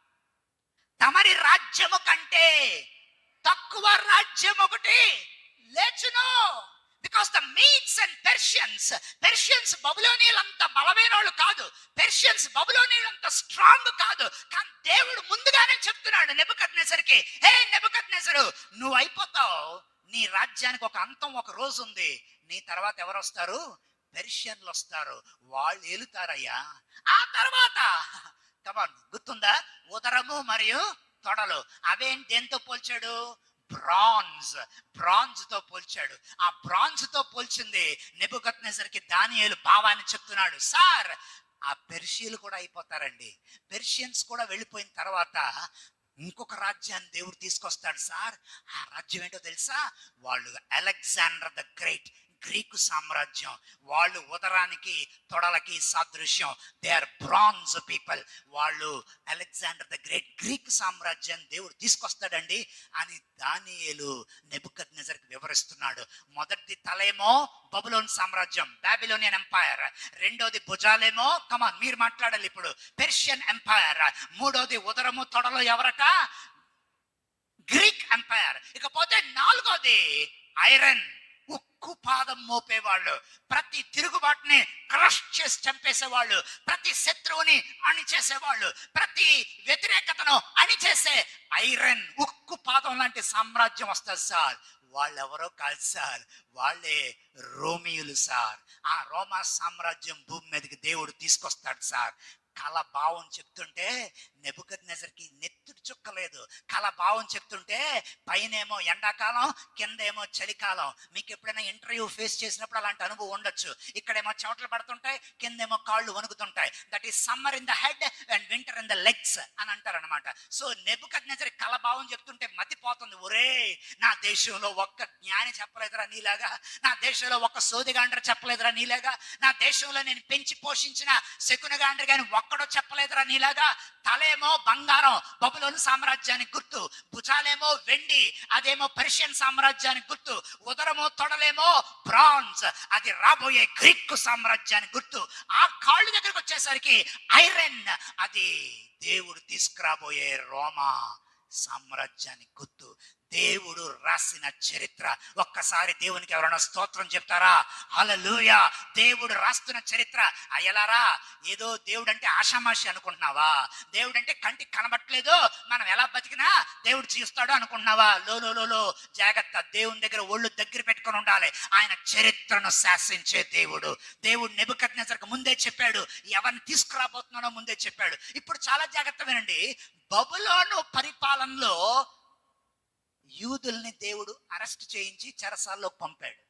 Speaker 1: తమరి రాజ్యము కంటే తక్కువ రాజ్యం ఒకటి లేచును. Because the Medes and Persians బబులోనీయులంత బలమైన వాళ్ళు కాదు, పెర్షియన్స్ బబులోనీయులంత స్ట్రాంగ్ కాదు. కానీ దేవుడు ముందుగానే చెప్తున్నాడు నెబుకద్నెజర్కి, హే నెబుకద్నెజరు, నువ్వు అయిపోతావు, నీ రాజ్యానికి ఒక అంతం, ఒక రోజు ఉంది. నీ తర్వాత ఎవరు వస్తారు? పెర్షియన్లు వస్తారు, వాళ్ళు ఏలుతారయ్యా. ఆ తర్వాత కమాన్ గుర్తుందా? ఉదరము మరియు తొడలు. అవేం దేంతో పోల్చాడు? బ్రాంజ్ తో పోల్చాడు. ఆ బ్రాంజ్ తో పోల్చింది నెబుకద్నెజర్కి దానియేలు భావాన్ని చెప్తున్నాడు. సార్ ఆ పెర్షియన్లు కూడా అయిపోతారండి. పెర్షియన్స్ కూడా వెళ్ళిపోయిన తర్వాత ఇంకొక రాజ్యాన్ని దేవుడు తీసుకొస్తాడు సార్. ఆ రాజ్యం ఏంటో తెలుసా? వాళ్ళు అలెగ్జాండర్ ద గ్రీకు సామ్రాజ్యం. వాళ్ళు ఉదరానికి తొడలకి సాదృశ్యం. They are bronze people. వాళ్ళు అలెగ్జాండర్ ద గ్రేట్ గ్రీక్ సామ్రాజ్యాన్ని దేవుడు తీసుకొస్తాడండి అని దానియేలు నెబుకద్నెజర్కి వివరిస్తున్నాడు. మొదటిది తలేమో బబులోన్ సామ్రాజ్యం, బాబిలోనియన్ ఎంపైర్. రెండోది భుజాలేమో, కమాన్ మీరు మాట్లాడాలి ఇప్పుడు, పెర్షియన్ ఎంపైర్. మూడోది ఉదరము తొడలో ఎవరట? Greek empire. ఇకపోతే నాలుగోది ఐరన్, ఉక్కు పాదం మోపేవాళ్ళు, ప్రతి తిరుగుబాటుని క్రష్ చేసి చంపేసేవాళ్ళు, ప్రతి శత్రువుని అణిచేసేవాళ్ళు, ప్రతి వ్యతిరేకతను అణిచేసే ఐరన్, ఉక్కు పాదం లాంటి సామ్రాజ్యం వస్తుంది సార్. వాళ్ళెవరో కాదు సార్, వాళ్ళే రోమియులు సార్. ఆ రోమా సామ్రాజ్యం భూమి మీదకి దేవుడు తీసుకొస్తాడు సార్. కళ భావం చెప్తుంటే నెబుకద్నెజర్కి నెత్తుడు చుక్కలేదు. కళ భావం చెప్తుంటే పైనేమో ఎండాకాలం, కిందేమో చలికాలం. మీకు ఎప్పుడైనా ఇంటర్వ్యూ ఫేస్ చేసినప్పుడు అలాంటి అనుభవం ఉండొచ్చు. ఇక్కడేమో చెమటలు పడుతుంటాయి, కిందేమో కాళ్ళు వణుకుతుంటాయి. That is summer in the head and winter in the legs అని అంటారు అనమాట. సో నెబుకద్నెజర్ కళ భావం చెప్తుంటే మతిపోతుంది. ఒరే, నా దేశంలో ఒక్క జ్ఞాని చెప్పలేదురా నీలాగా, నా దేశంలో ఒక్క సోదిగాండ్ర చెప్పలేదురా నీలాగా, నా దేశంలో నేను పెంచి పోషించిన శకునగాండ్ర గాని ఒక్కడో చెప్పలేదురా నీలాగా. తలేమో బంగారం, బబులోను సామ్రాజ్యానికి గుర్తు. భుజాలేమో వెండి, అదేమో పర్షియన్ సామ్రాజ్యానికి గుర్తు. ఉదరమో తొడలేమో బ్రాంజ్, అది రాబోయే గ్రీక్ సామ్రాజ్యానికి గుర్తు. ఆ కాళ్ళు దగ్గరకు వచ్చేసరికి ఐరన్, అది దేవుడు తీసుకురాబోయే రోమా సామ్రాజ్యానికి గుర్తు. దేవుడు రాసిన చరిత్ర. ఒక్కసారి దేవునికి ఎవరైనా స్తోత్రం చెప్తారా? హల్లెలూయా. దేవుడు రాస్తున్న చరిత్ర. అయ్యలారా, ఏదో దేవుడు అంటే ఆషామాషి అనుకుంటున్నావా? దేవుడు అంటే కంటికి కనబట్టలేదు, మనం ఎలా బతికినా దేవుడు చూస్తాడు అనుకుంటున్నావా? లో జాగ్రత్త. దేవుని దగ్గర ఒళ్ళు దగ్గర పెట్టుకొని ఉండాలి. ఆయన చరిత్రను శాసించే దేవుడు. దేవుడు నెబుకద్నెజర్కు ముందే చెప్పాడు, ఎవరిని తీసుకురాబోతున్నానో ముందే చెప్పాడు. ఇప్పుడు చాలా జాగ్రత్త వినండి. బబులోను పరిపాలనలో యూదుల్ని దేవుడు అరెస్ట్ చేయించి చెరసాల్లో పంపాడు.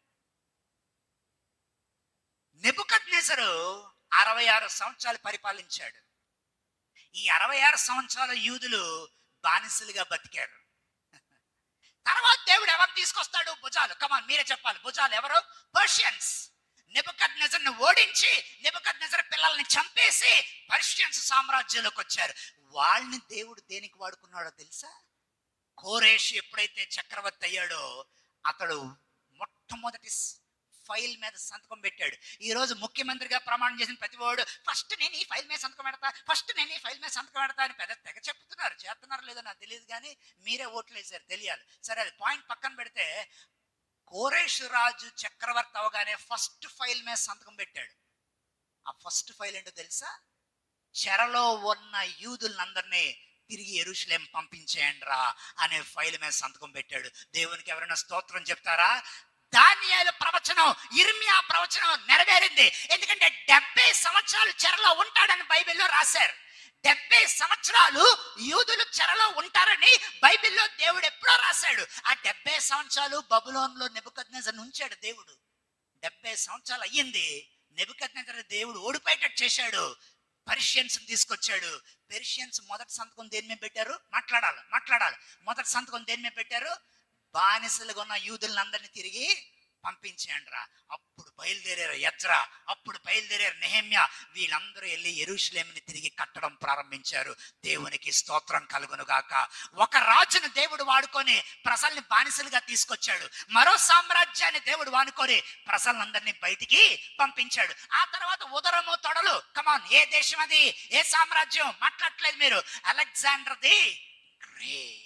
Speaker 1: నెబుకద్నెజరు 66 సంవత్సరాలు పరిపాలించాడు. ఈ 66 సంవత్సరాల యూదులు బానిసలుగా బతికారు. తర్వాత దేవుడు ఎవరు తీసుకొస్తాడు? భుజాలు. కమాన్ మీరే చెప్పాలి. భుజాలు ఎవరు? పర్షియన్స్. నెబుకద్నెజర్ని ఓడించి నెబుకద్నెజర్ పిల్లల్ని చంపేసి పర్షియన్స్ సామ్రాజ్యంలోకి వచ్చారు. వాళ్ళని దేవుడు దేనికి వాడుకున్నాడో తెలుసా? కోరేషు ఎప్పుడైతే చక్రవర్తి అయ్యాడో అతడు మొట్టమొదటి ఫైల్ మీద సంతకం పెట్టాడు. ఈ రోజు ముఖ్యమంత్రిగా ప్రమాణం చేసిన ప్రతి వాడు ఫస్ట్ నేను ఈ ఫైల్ మీద సంతకం పెడతా, ఫస్ట్ నేను ఈ ఫైల్ మీద సంతకం పెడతా అని పెద్ద తెగ చెప్తున్నారు. చేస్తున్నారు లేదో నాకు తెలియదు, కానీ మీరే ఓట్లు వేసారు తెలియాలి. సరే, అది పాయింట్ పక్కన పెడితే, కోరేషు రాజు చక్రవర్తి అవగానే ఫస్ట్ ఫైల్ మీద సంతకం పెట్టాడు. ఆ ఫస్ట్ ఫైల్ ఏంటో తెలుసా? చెరలో ఉన్న యూదులందరినీ తిరిగి యెరూషలేం పంపించేయండి రా అనే ఫైల్ మీద సంతకం పెట్టాడు. దేవునికి ఎవరైనా స్తోత్రం చెప్తారా? దానియేలు ప్రవచనం, ఇర్మియా ప్రవచనం నెరవేరింది. ఎందుకంటే 70 సంవత్సరాలు చెరలో ఉంటాడని బైబిల్లో రాశారు. 70 సంవత్సరాలు యూదులు చెరలో ఉంటారని బైబిల్లో దేవుడు ఎప్పుడో రాశాడు. ఆ 70 సంవత్సరాలు బబులోన్లో నెబుకద్నెజర్ను ఉంచాడు దేవుడు. 70 సంవత్సరాలు అయ్యింది. నెబుకద్నెజర్ దేవుడు ఓడిపోయేటట్టు చేశాడు. పర్షియన్స్ తీసుకొచ్చాడు. పెర్షియన్స్ మొదటి సంతకం దేని మీద పెట్టారు? మాట్లాడాలి. మొదటి సంతకం దేని మీద పెట్టారు? బానిసలుగా ఉన్న యూదులందరినీ తిరిగి పంపించేయండి రా. అప్పుడు బయలుదేరారు ఎజ్రా, అప్పుడు బయలుదేరారు నెహెమ్యా. వీళ్ళందరూ వెళ్ళి యెరూషలేముని తిరిగి కట్టడం ప్రారంభించారు. దేవునికి స్తోత్రం కలుగును గాక. ఒక రాజును దేవుడు వాడుకొని ప్రజల్ని బానిసలుగా తీసుకొచ్చాడు. మరో సామ్రాజ్యాన్ని దేవుడు వాడుకొని ప్రజలందరినీ బయటికి పంపించాడు. ఆ తర్వాత ఉదరము తొడలు. కమాన్, ఏ దేశం అది? ఏ సామ్రాజ్యం? మాట్లాడట్లేదు మీరు. Alexander the great.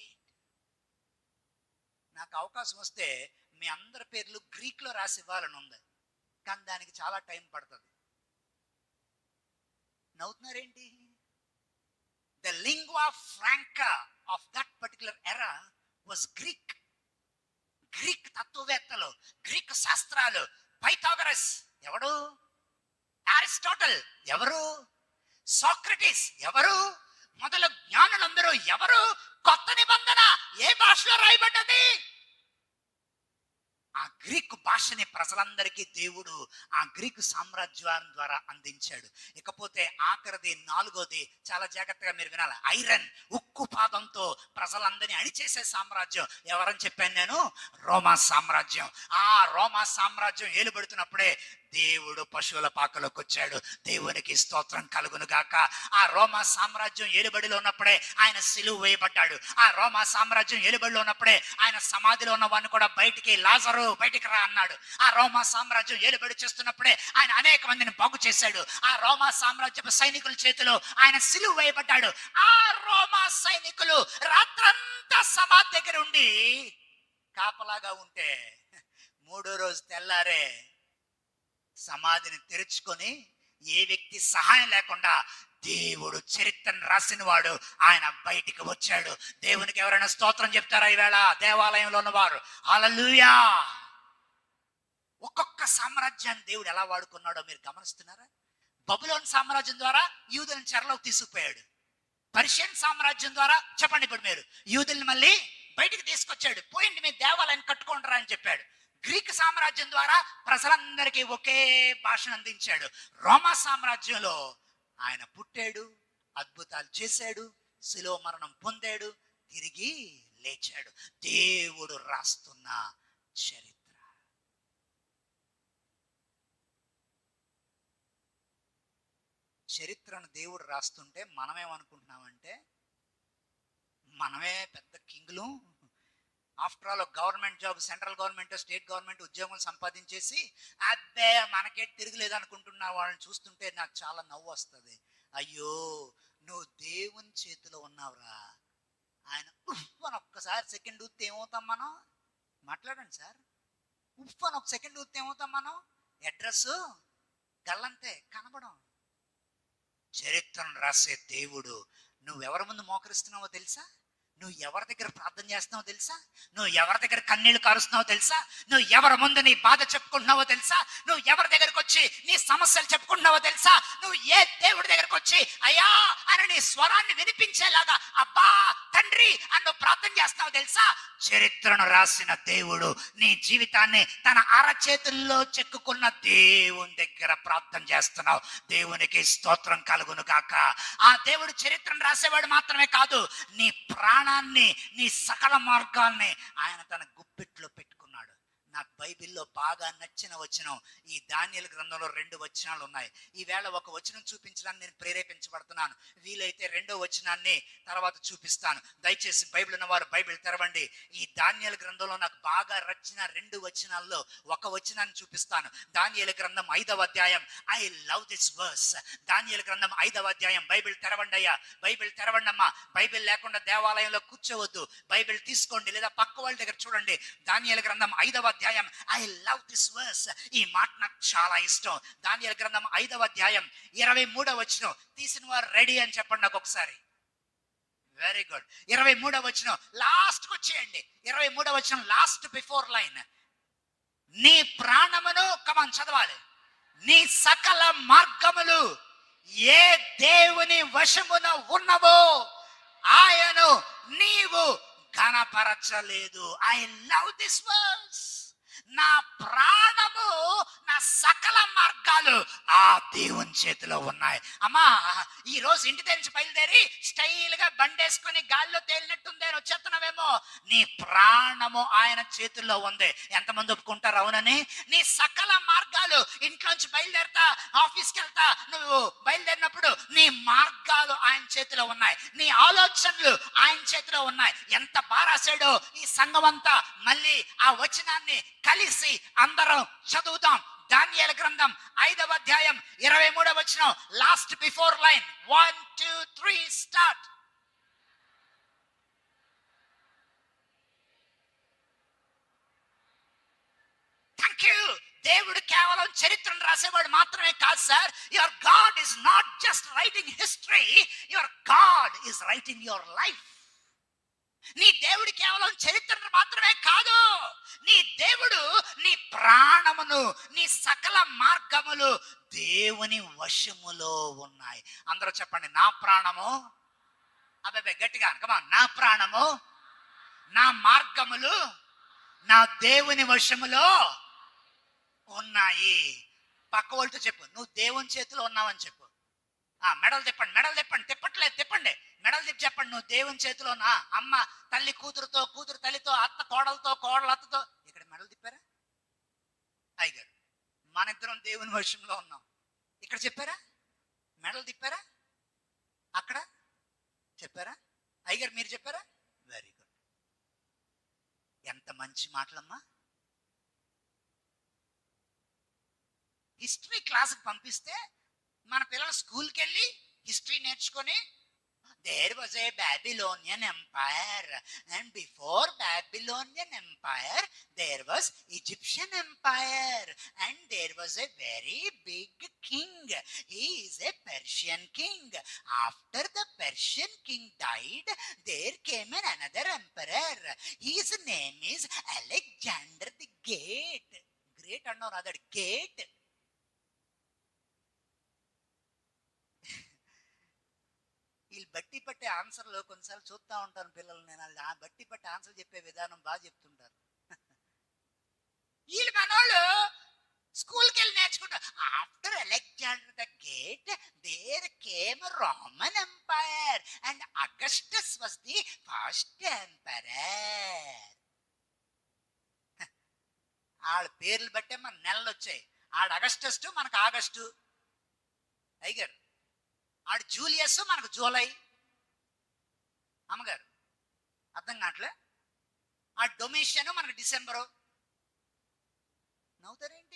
Speaker 1: నాకు అవకాశం వస్తే మీ అందరి పేర్లు గ్రీక్ లో రాసి ఇవ్వాలని ఉంది, కానీ దానికి చాలా టైం పడుతుంది. నవ్వుతున్నారేంటి? The lingua franca of that particular era was Greek. Greek తత్వవేత్తలు, గ్రీక్ శాస్త్రాలు. పైథాగరస్ ఎవడు? అరిస్టాటిల్ ఎవరు? సోక్రటీస్ ఎవరు? మొదలు జ్ఞానులందరూ ఎవరు? కొత్త నిబంధన ఏ భాషలో రాయబడ్డది? ఆ గ్రీకు భాషని ప్రజలందరికీ దేవుడు ఆ గ్రీకు సామ్రాజ్యం ద్వారా అందించాడు. ఇకపోతే ఆఖరిది 4వది, చాలా జాగ్రత్తగా మీరు వినాలి. ఐరన్, ఉక్కు పాదంతో ప్రజలందరినీ అణిచేసే సామ్రాజ్యం ఎవరని చెప్పాను నేను? రోమా సామ్రాజ్యం. ఆ రోమా సామ్రాజ్యం ఏలుబడుతున్నప్పుడే దేవుడు పశువుల పాకలోకి వచ్చాడు. దేవునికి స్తోత్రం కలుగును గాక. ఆ రోమా సామ్రాజ్యం ఏలుబడిలో ఉన్నప్పుడే ఆయన సిలువ వేయబడ్డాడు. ఆ రోమా సామ్రాజ్యం ఏలుబడిలో ఉన్నప్పుడే ఆయన సమాధిలో ఉన్న వాడిని కూడా బయటికి, లాజరు బయటికి రా అన్నాడు. ఆ రోమా సామ్రాజ్యం ఏలుబడి చేస్తున్నప్పుడే ఆయన అనేక మందిని బాగు చేశాడు. ఆ రోమా సామ్రాజ్యపు సైనికుల చేతిలో ఆయన సిలువ వేయబడ్డాడు. ఆ రోమా సైనికులు రాత్రంతా సమాధి దగ్గర ఉండి కాపలాగా ఉంటే 3వ రోజు తెల్లారే సమాధిని తెరుచుకొని ఏ వ్యక్తి సహాయం లేకుండా దేవుడు చరిత్రను రాసిన వాడు ఆయన బయటికి వచ్చాడు. దేవునికి ఎవరైనా స్తోత్రం చెప్తారా ఈవేళ? దేవాలయంలో ఉన్నవారు హల్లెలూయా. ఒక్కొక్క సామ్రాజ్యాన్ని దేవుడు ఎలా వాడుకున్నాడో మీరు గమనిస్తున్నారా? బబులోన్ సామ్రాజ్యం ద్వారా యూదులను చెరలోకి తీసుకుపోయాడు. పర్షియన్ సామ్రాజ్యం ద్వారా చెప్పండి ఇప్పుడు మీరు, యూదుల్ని మళ్ళీ బయటికి తీసుకొచ్చాడు. పోయింది మీ దేవాలయాన్ని కట్టుకుంటారా అని చెప్పాడు. గ్రీక్ సామ్రాజ్యం ద్వారా ప్రజలందరికీ ఒకే భాషను అందించాడు. రోమా సామ్రాజ్యంలో ఆయన పుట్టాడు, అద్భుతాలు చేశాడు, శిలువ మరణం పొందాడు, తిరిగి లేచాడు. దేవుడు రాస్తున్న చరిత్ర. చరిత్రను దేవుడు రాస్తుంటే మనమేమనుకుంటున్నామంటే మనమే పెద్ద కింగులు. After all government job, central government, state government ఉద్యోగం సంపాదించేసి అబ్బే మనకే తిరగలేదు అనుకుంటున్న వాళ్ళని చూస్తుంటే నాకు చాలా నవ్వు వస్తుంది. అయ్యో, నువ్వు దేవుని చేతిలో ఉన్నావురా. ఆయన ఉఫ్ అని ఒక్కసారి సెకండ్ ఊస్తే ఏమవుతాం మనం? మాట్లాడండి సార్. ఉఫ్ అని ఒక సెకండ్ ఊస్తే ఏమవుతాం మనం? అడ్రస్ గల్లంతే కనబడం. చరిత్రను రాసే దేవుడు నువ్వెవరి ముందు మోకరిస్తున్నావో తెలుసా? నువ్వు ఎవరి దగ్గర ప్రార్థన చేస్తున్నావో తెలుసా? నువ్వు ఎవరి దగ్గర కన్నీళ్లు కారుస్తున్నావో తెలుసా? నువ్వు ఎవరి ముందు నీ బాధ చెప్పుకుంటున్నావో తెలుసా? నువ్వు ఎవరి దగ్గరకు వచ్చి నీ సమస్యలు చెప్పుకుంటున్నావో తెలుసా? నువ్వు ఏ దేవుడి దగ్గరకు వచ్చి అయ్యా అని నీ స్వరాన్ని వినిపించేలాగా అబ్బా తండ్రి అని నువ్వు ప్రార్థన చేస్తున్నావో తెలుసా? చరిత్రను రాసిన దేవుడు నీ జీవితాన్ని తన అరచేతుల్లో చెక్కుకున్న దేవుని దగ్గర ప్రార్థన చేస్తున్నావు. దేవునికి స్తోత్రం కలుగును గాక. ఆ దేవుడు చరిత్రను రాసేవాడు మాత్రమే కాదు, నీ ప్రాణాన్ని, నీ సకల మార్గాల్ని ఆయన తన గుప్పిట్లో పెట్టుకున్నాడు. నాకు బైబిల్లో బాగా నచ్చిన వచనం ఈ దానియేలు గ్రంథంలో 2 వచనాలు ఉన్నాయి. ఈవేళ ఒక వచనం చూపించడానికి నేను ప్రేరేపించబడుతున్నాను. వీలైతే 2వ వచనాన్ని తర్వాత చూపిస్తాను. దయచేసి బైబిల్ ఉన్నవారు బైబిల్ తెరవండి. ఈ దానియేలు గ్రంథంలో నాకు బాగా నచ్చిన 2 వచనాల్లో ఒక వచనాన్ని చూపిస్తాను. దానియేలు గ్రంథం 5వ అధ్యాయం. I love this verse. దానియేలు గ్రంథం 5వ అధ్యాయం. బైబిల్ తెరవండి అయ్యా, బైబిల్ తెరవండి అమ్మా. బైబిల్ లేకుండా దేవాలయంలో కూర్చోవద్దు, బైబిల్ తీసుకోండి లేదా పక్క వాళ్ళ దగ్గర చూడండి. దానియేలు గ్రంథం 5వ అధ్యాయం. I love this verse. ఈ మాట నాకు చాలా ఇష్టం. దానియేలు గ్రంథం 5వ అధ్యాయం 23వ వచనం. తీసిన వారు రెడీ అని చెప్పండి నాకు ఒకసారి. Very good. 23వ వచనం లాస్ట్ కు వచ్చేయండి. 23వ వచనం లాస్ట్ బిఫోర్ లైన్. నీ ప్రాణమును కమాన్ చదవాలి. నీ సకల మార్గములు ఏ దేవుని వశమున ఉన్నవో ఆయను నీవు కనపరచలేదు. I love this verse. నా ప్రాణము, నా సకల మార్గాలు ఆ దేవుని చేతిలో ఉన్నాయి. అమ్మా, ఈ రోజు ఇంటి నుంచి బయలుదేరి స్టైల్ గా బండేసుకుని గాల్లో తేలినట్టుంది అని వచ్చేస్తున్నావేమో. నీ ప్రాణము ఆయన చేతుల్లో ఉంది. ఎంతమంది ఒప్పుకుంటారు అవునని? నీ సకల మార్గాలు, ఇంట్లోంచి బయలుదేరుతా ఆఫీస్కి వెళ్తా నువ్వు బయలుదేరినప్పుడు నీ మార్గాలు ఆయన చేతిలో ఉన్నాయి. నీ ఆలోచనలు ఆయన చేతిలో ఉన్నాయి. ఎంత బాగా రాశాడో ఈ సంఘం అంతా. మళ్ళీ ఆ వచనాన్ని కలిసి అందరం చదువుదాం. దానియేలు గ్రంథం 5వ అధ్యాయం 23వ వచనం last before line. 1 2 3 start. Thank you. దేవుడు కేవలం చరిత్రను రాసేవాడు మాత్రమే కాదు sir. Your God is not just writing history, your God is writing your life. నీ దేవుడు కేవలం చరిత్రను మాత్రమే కాదు, నీ దేవుడు నీ ప్రాణమును, నీ సకల మార్గములు దేవుని వశములో ఉన్నాయి. అందరూ చెప్పండి, నా ప్రాణము. అబ్బాయి గట్టిగా కమా. నా ప్రాణము, నా మార్గములు నా దేవుని వశములో ఉన్నాయి. పక్క వాళ్ళతో చెప్పు, నువ్వు దేవుని చేతిలో ఉన్నావని చెప్పు. మెడలు తిప్పండి, మెడలు తిప్పండి, తిప్పట్లేదు తిప్పండి, మెడలు తిప్పి చెప్పండి, నువ్వు దేవుని చేతిలో ఉన్నా. అమ్మ తల్లి కూతురుతో, కూతురు తల్లితో, అత్త కోడలతో, కోడలు అత్తతో. ఇక్కడ మెడలు తిప్పారా? అయ్యగారు మన ఇద్దరం దేవుని వశంలో ఉన్నాం. ఇక్కడ చెప్పారా? మెడలు తిప్పారా? అక్కడ చెప్పారా? అయ్యగారు మీరు చెప్పారా? Very good. ఎంత మంచి మాటలమ్మా. హిస్టరీ క్లాస్కి పంపిస్తే మన పిల్లలు స్కూల్కి వెళ్ళి హిస్టరీ నేర్చుకొని, there was a Babylonian empire and before Babylonian empire there was Egyptian empire and there was a very big king. He is a Persian king. After the Persian king died, there came another emperor. His name is Alexander the Great. Great అన్నారు, అదే gate. వీళ్ళు బట్టి పట్టే ఆన్సర్లో కొన్నిసార్లు చూస్తూ ఉంటాను పిల్లలు. నేను వాళ్ళు బట్టి పట్టే ఆన్సర్ చెప్పే విధానం బాగా చెప్తుంటారు. వీళ్ళు మనోళ్ళు స్కూల్కి వెళ్ళి నేర్చుకుంటారు. After Alexander the great there came Roman empire and Augustus was the first emperor. వాళ్ళ పేర్లు బట్టే మన నెలలు వచ్చాయి. ఆడ అగస్టస్, మనకు ఆగస్టు. అయ్యగారు ఆడు జూలియస్, మనకు జూలై. అమ్మగారు అర్థం కావట్లే. ఆ డొమిషియన్ మనకు డిసెంబరు. నవ్వుతారేంటి?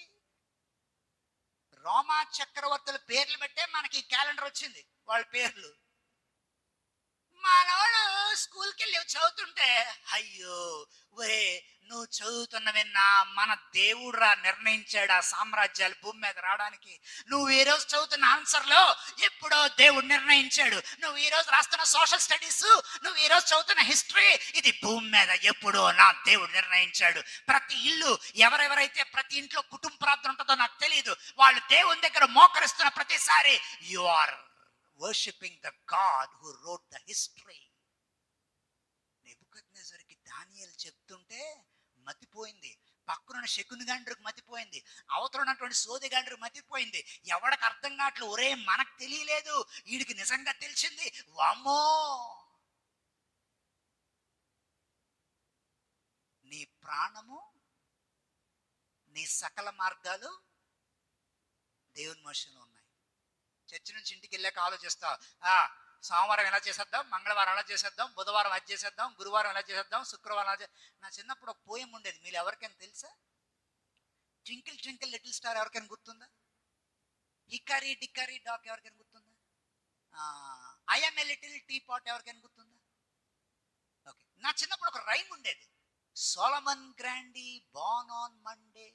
Speaker 1: రోమా చక్రవర్తుల పేర్లు బట్టే మనకి క్యాలెండర్ వచ్చింది, వాళ్ళ పేర్లు. మనవాళ్ళు స్కూల్కి వెళ్ళి చదువుతుంటే, అయ్యో ఒరే నువ్వు చదువుతున్న విన్నా మన దేవుడు నిర్ణయించాడు ఆ సామ్రాజ్యాలు భూమి మీద రావడానికి. నువ్వు ఈ రోజు చదువుతున్న ఆన్సర్లో ఎప్పుడో దేవుడు నిర్ణయించాడు. నువ్వు ఈ రోజు రాస్తున్న సోషల్ స్టడీస్, నువ్వు ఈ రోజు చదువుతున్న హిస్టరీ, ఇది భూమి మీద ఎప్పుడో నా దేవుడు నిర్ణయించాడు. ప్రతి ఇల్లు ఎవరెవరైతే ప్రతి ఇంట్లో కుటుంబ ప్రార్థన ఉంటుందో నాకు తెలియదు, వాళ్ళు దేవుని దగ్గర మోకరిస్తున్న ప్రతిసారి you are worshipping the God who wrote the history. నెబుకద్నెజర్కి దానియేలు చెప్తుంటే మతిపోయింది, పక్కనున్న శకునిగాండ్రికి మతిపోయింది, అవతల ఉన్నటువంటి సోదిగాండ్రికి మతిపోయింది. ఎవడికి అర్థం కావట్లేదు. ఒరే మనకు తెలియలేదు, వీడికి నిజంగా తెలిసింది. వామ్మో, నీ ప్రాణము నీ సకల మార్గాలు దేవుని వశంలో ఉన్నాయి. చర్చి నుంచి ఇంటికి వెళ్ళాక ఆలోచిస్తా, సోమవారం ఎలా చేసేద్దాం, మంగళవారం ఎలా చేసేద్దాం, బుధవారం అది చేసేద్దాం, గురువారం ఎలా చేసేద్దాం, శుక్రవారం ఎలా. నా చిన్నప్పుడు ఒక పోయం ఉండేది, మీరు ఎవరికైనా తెలుసా? ట్వింకిల్ ట్వింకిల్ లిటిల్ స్టార్ ఎవరికైనా గుర్తుందా? హికారీ డికారీ డాక్ ఎవరికైనా గుర్తుందా? I am a little teapot ఎవరికైనా గుర్తుందా? ఓకే, నా చిన్నప్పుడు ఒక రైమ్ ఉండేది. Solomon Grundy born on Monday,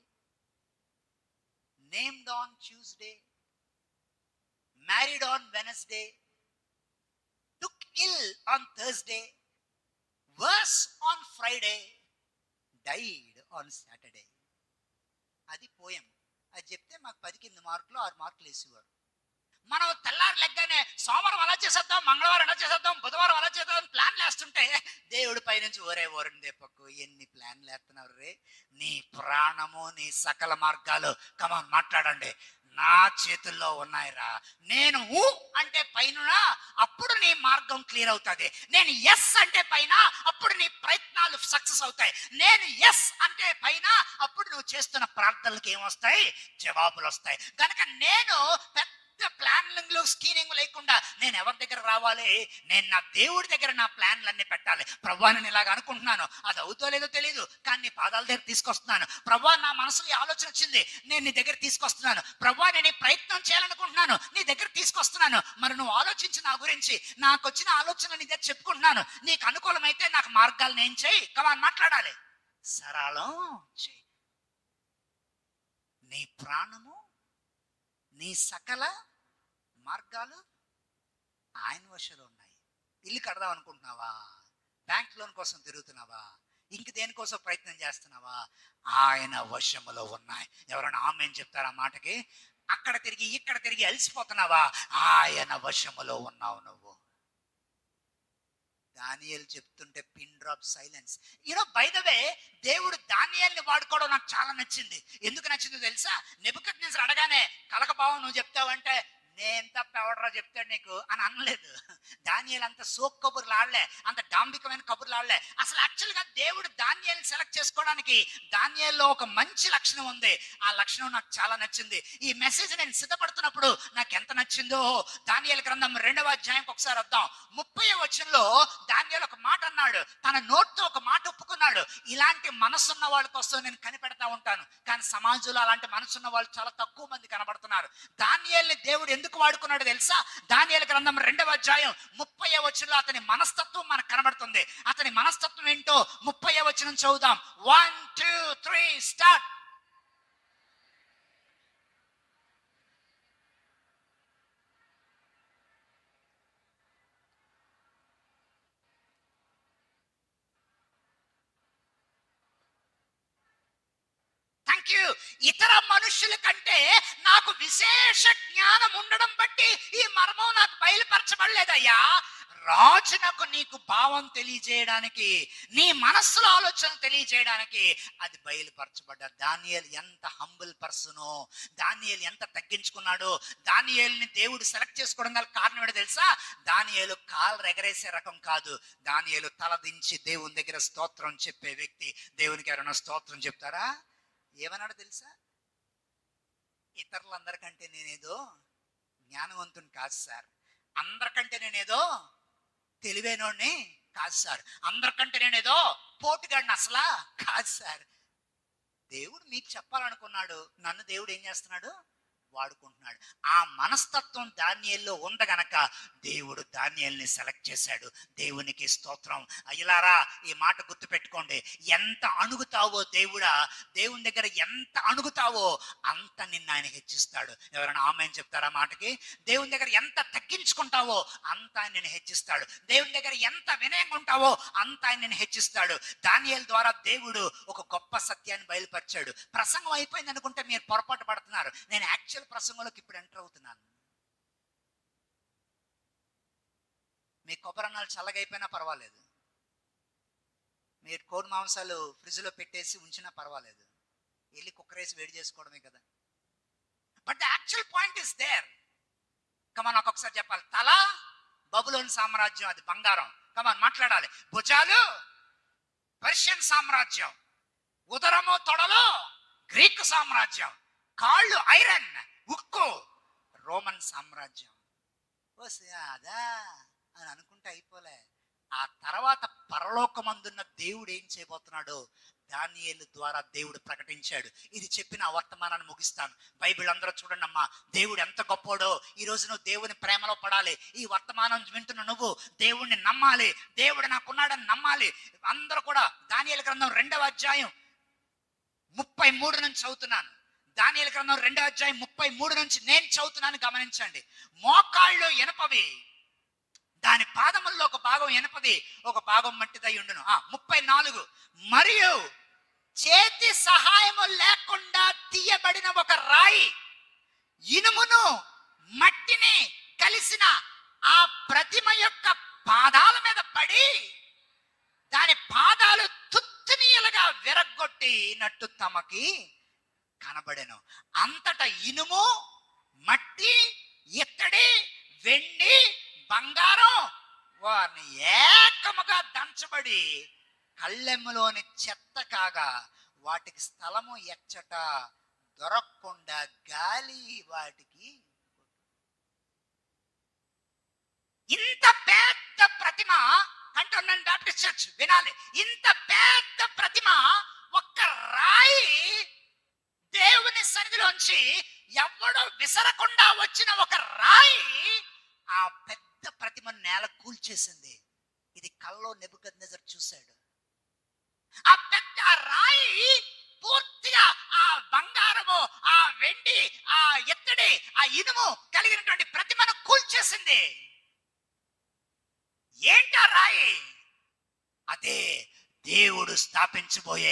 Speaker 1: named on Tuesday, married on Wednesday, took ill on Thursday, was on Friday, died on Saturday. అది పోయం. అది చెప్తే మాకు 10 మార్కులు 6 మార్కులు వేసేవారు. మనం తెల్లారు లెగ్గానే సోమవారం అలా చేసేద్దాం, మంగళవారం ఎలా చేసేద్దాం, బుధవారం అలా చేద్దాం ప్లాన్లు వేస్తుంటే దేవుడి పైనుంచి ఒరే ఓరండి దేపక్కు ఎన్ని ప్లాన్లు వేస్తున్నారు రే. నీ ప్రాణము నీ సకల మార్గాలు కమాన్ మాట్లాడండి నా చేతుల్లో ఉన్నాయిరా. నేను అంటే పైన అప్పుడు నీ మార్గం క్లియర్ అవుతుంది. నేను ఎస్ అంటే పైన అప్పుడు నీ ప్రయత్నాలు సక్సెస్ అవుతాయి. నేను ఎస్ అంటే పైన అప్పుడు నువ్వు చేస్తున్న ప్రార్థనలకు ఏమొస్తాయి? జవాబులు వస్తాయి. కనుక నేను ప్లాన్లు స్కీనింగ్ లేకుండా నేను ఎవరి దగ్గర రావాలి? నేను నా దేవుడి దగ్గర నా ప్లాన్లన్నీ పెట్టాలి. ప్రభువా నేను ఇలాగ అనుకుంటున్నాను, అది అవుతో లేదో తెలియదు, కానీ నీ పాదాల దగ్గర తీసుకొస్తున్నాను. ప్రభువా నా మనసులో ఆలోచన వచ్చింది, నేను నీ దగ్గర తీసుకొస్తున్నాను. ప్రభువా నేను ఈ ప్రయత్నం చేయాలనుకుంటున్నాను, నీ దగ్గర తీసుకొస్తున్నాను. మరి నువ్వు ఆలోచించి నా గురించి, నాకు వచ్చిన ఆలోచన నీ దగ్గర చెప్పుకుంటున్నాను. నీకు అనుకూలమైతే నాకు మార్గాలను ఏం చేయి, కమాన్ మాట్లాడాలి, సరళం చేయి. నీ ప్రాణము నీ సకల మార్గాలు ఆయన వశంలో ఉన్నాయి. ఇల్లు కడదాం అనుకుంటున్నావా? బ్యాంక్ లోన్ కోసం తిరుగుతున్నావా? ఇంక దేనికోసం ప్రయత్నం చేస్తున్నావా? ఆయన వశములో ఉన్నాయి. ఎవరైనా ఆమేన్ చెప్తారా మాటకి? అక్కడ తిరిగి ఇక్కడ తిరిగి అలసిపోతున్నావా? ఆయన వశములో ఉన్నావు నువ్వు. దానియేలు చెప్తుంటే pin drop silence. By the way, దేవుడు దానియేలుని వాడుకోవడం నాకు చాలా నచ్చింది. ఎందుకు నచ్చిందో తెలుసా? నెబుకద్నెజర్ అడగానే కలకబావం నువ్వు చెప్తావంటే, నేను తప్ప ఎవడరా చెప్తాడు నీకు అని అనలేదు. దానియేలు అంత సోక్ కబుర్లు ఆడలే, అంత డాంబికమైన కబుర్లు ఆడలే. అసలు యాక్చువల్గా దేవుడు దానియేలుని సెలెక్ట్ చేసుకోవడానికి దానియేలులో ఒక మంచి లక్షణం ఉంది. ఆ లక్షణం నాకు చాలా నచ్చింది. ఈ మెసేజ్ నేను సిద్ధపడుతున్నప్పుడు నాకు ఎంత నచ్చిందో. దానియేలు గ్రంథం 2వ అధ్యాయంకి ఒకసారి వద్దాం. 30వ వచనంలో దానియేలు ఒక మాట అన్నాడు, తన నోటితో ఒక మాట ఒప్పుకున్నాడు. ఇలాంటి మనసున్న వాళ్ళ కోసం నేను కనిపెడతా ఉంటాను, కానీ సమాజంలో అలాంటి మనసున్న వాళ్ళు చాలా తక్కువ మంది కనబడుతున్నారు. దానియేలుని దేవుడు ఎందుకు వాడుకున్నాడు తెలుసా? దానియేలు గ్రంథం 2వ అధ్యాయం 30వ వచనంలో అతని మనస్తత్వం మనకు కనబడుతుంది. అతని మనస్తత్వం ఏంటో 30వ వచనం చదువుదాం. 1 2 3 స్టార్ట్. ఇతర మనుషుల కంటే నాకు విశేష జ్ఞానం ఉండడం బట్టి ఈ మర్మం నాకు బయలుపరచబడలేదయ్యా. రాజునకు నీకు భావం తెలియజేయడానికి, నీ మనస్సులో ఆలోచన తెలియజేయడానికి అది బయలుపరచబడ్డ. దానియేలు ఎంత హంబుల్ పర్సనో, దానియేలు ఎంత తగ్గించుకున్నాడో. దానియేలుని దేవుడు సెలెక్ట్ చేసుకోవడం గల కారణం ఏంటో తెలుసా? దానియేలు కాళ్ళు ఎగరేసే రకం కాదు. దానియేలు తలదించి దేవుని దగ్గర స్తోత్రం చెప్పే వ్యక్తి. దేవునికి ఎవరైనా స్తోత్రం చెప్తారా? ఏమన్నాడు తెలుసా? ఇతరులందరికంటే నేనేదో జ్ఞానవంతుని కాదు సార్, అందరికంటే నేనేదో తెలివైనోడిని కాదు సార్, అందరికంటే నేనేదో పోటుగాడిని అసలా కాదు సార్. దేవుడు మీకు చెప్పాలనుకున్నాడు, నన్ను దేవుడు ఏం చేస్తున్నాడు? వాడుకుంటున్నాడు. ఆ మనస్తత్వం దానియేలులో ఉంది గనక దేవుడు దానియేలుని సెలెక్ట్ చేశాడు. దేవునికి స్తోత్రం. అయ్యలారా, ఈ మాట గుర్తు పెట్టుకోండి. ఎంత అణుగుతావో దేవుని దగ్గర ఎంత అణుగుతావో అంత నిన్ను ఆయన హెచ్చిస్తాడు. ఎవరైనా ఆమేన్ చెప్తారా మాటకి? దేవుని దగ్గర ఎంత తగ్గించుకుంటావో అంత ఆయన నిన్ను హెచ్చిస్తాడు. దేవుని దగ్గర ఎంత వినయంగా ఉంటావో అంత ఆయన నిన్ను హెచ్చిస్తాడు. దానియేలు ద్వారా దేవుడు ఒక గొప్ప సత్యాన్ని బయలుపరిచాడు. ప్రసంగం అయిపోయింది అనుకుంటే మీరు పొరపాటు పడుతున్నారు. నేను యాక్చువల్ ప్రసంగంలోకి ఇప్పుడు ఎంటర్ అవుతున్నాను. మీ కొబ్బరన్నాలు చల్లగా అయిపోయినా పర్వాలేదు, మీరు కోడి మాంసాలు ఫ్రిడ్జ్లో పెట్టేసి ఉంచినా పర్వాలేదు, వెళ్ళి కుక్కరేసి వేడి చేసుకోవడమే కదా. But the actual point is there. Come on, ఒక్కొక్కసారి చెప్పాలి. తల బబులోన్ సామ్రాజ్యం, అది బంగారం. కమాన్ మాట్లాడాలి. భుజాలు పర్షియన్ సామ్రాజ్యం, ఉదరము తొడలో గ్రీకు సామ్రాజ్యం, కాళ్ళు ఐరన్ ఉక్కు రోమన్ సామ్రాజ్యం. అదా అని అనుకుంటే అయిపోలే. ఆ తర్వాత పరలోకమందున్న దేవుడు ఏం చేయబోతున్నాడో దానియేలు ద్వారా దేవుడు ప్రకటించాడు. ఇది చెప్పిన వర్తమానాన్ని ముగిస్తాను. బైబిల్ అందరూ చూడండి అమ్మా, దేవుడు ఎంత గొప్పోడో. ఈ రోజు నువ్వు దేవుని ప్రేమలో పడాలి. ఈ వర్తమానం వింటున్న నువ్వు దేవుడిని నమ్మాలి. దేవుడు నాకున్నాడని నమ్మాలి. అందరూ కూడా దానియేలు గ్రంథం 2వ అధ్యాయం 33 నుంచి చదువుతున్నాను. దానియేలు గ్రంథం 2వ అధ్యాయం 33 నుంచి నేను చదువుతున్నాను, గమనించండి. మోకాళ్ళు ఎనపవి, దాని పాదముల్లో ఒక భాగం ఎనపది, ఒక భాగం మట్టిదై ఉండును. 34 మరియు చేతి సహాయము లేకుండా తీయబడిన ఒక రాయి ఇనుమును మట్టిని కలిసిన ఆ ప్రతిమ యొక్క పాదాల మీద పడి దాని పాదాలు తుత్తునీయలుగా విరగ్గొట్టినట్టు తమకి కనబడెను. అంతటా ఇనుము, మట్టి, ఇత్తడి, వెండి, బంగారం వారిని ఏకముగా దంచబడి కళ్ళెమ్మలోని చెత్త కాగా వాటికి స్థలము ఎచ్చట దొరకకుండా గాలి వాటికి. ఇంత పెద్ద ప్రతిమ, కంటోన్మెంట్ బాప్టిస్ట్ చర్చ్ వినాలి, ఇంత పెద్ద ప్రతిమ, ఒక్క రాయి దేవుని సన్నిధిలోంచి ఎవడో విసరకుండా వచ్చిన ఒక రాయి ఆ పెద్ద ప్రతిమను నేల కూల్చేసింది. ఇది కల్లో నెబుకద్నెజర్ చూశాడు. ఆ పెద్ద రాయి పూర్తిగా ఆ బంగారము, ఆ వెండి, ఆ ఇత్తడి, ఆ ఇనుము కలిగినటువంటి ప్రతిమను కూల్చేసింది. ఏంటా రాయి? అదే దేవుడు స్థాపించబోయే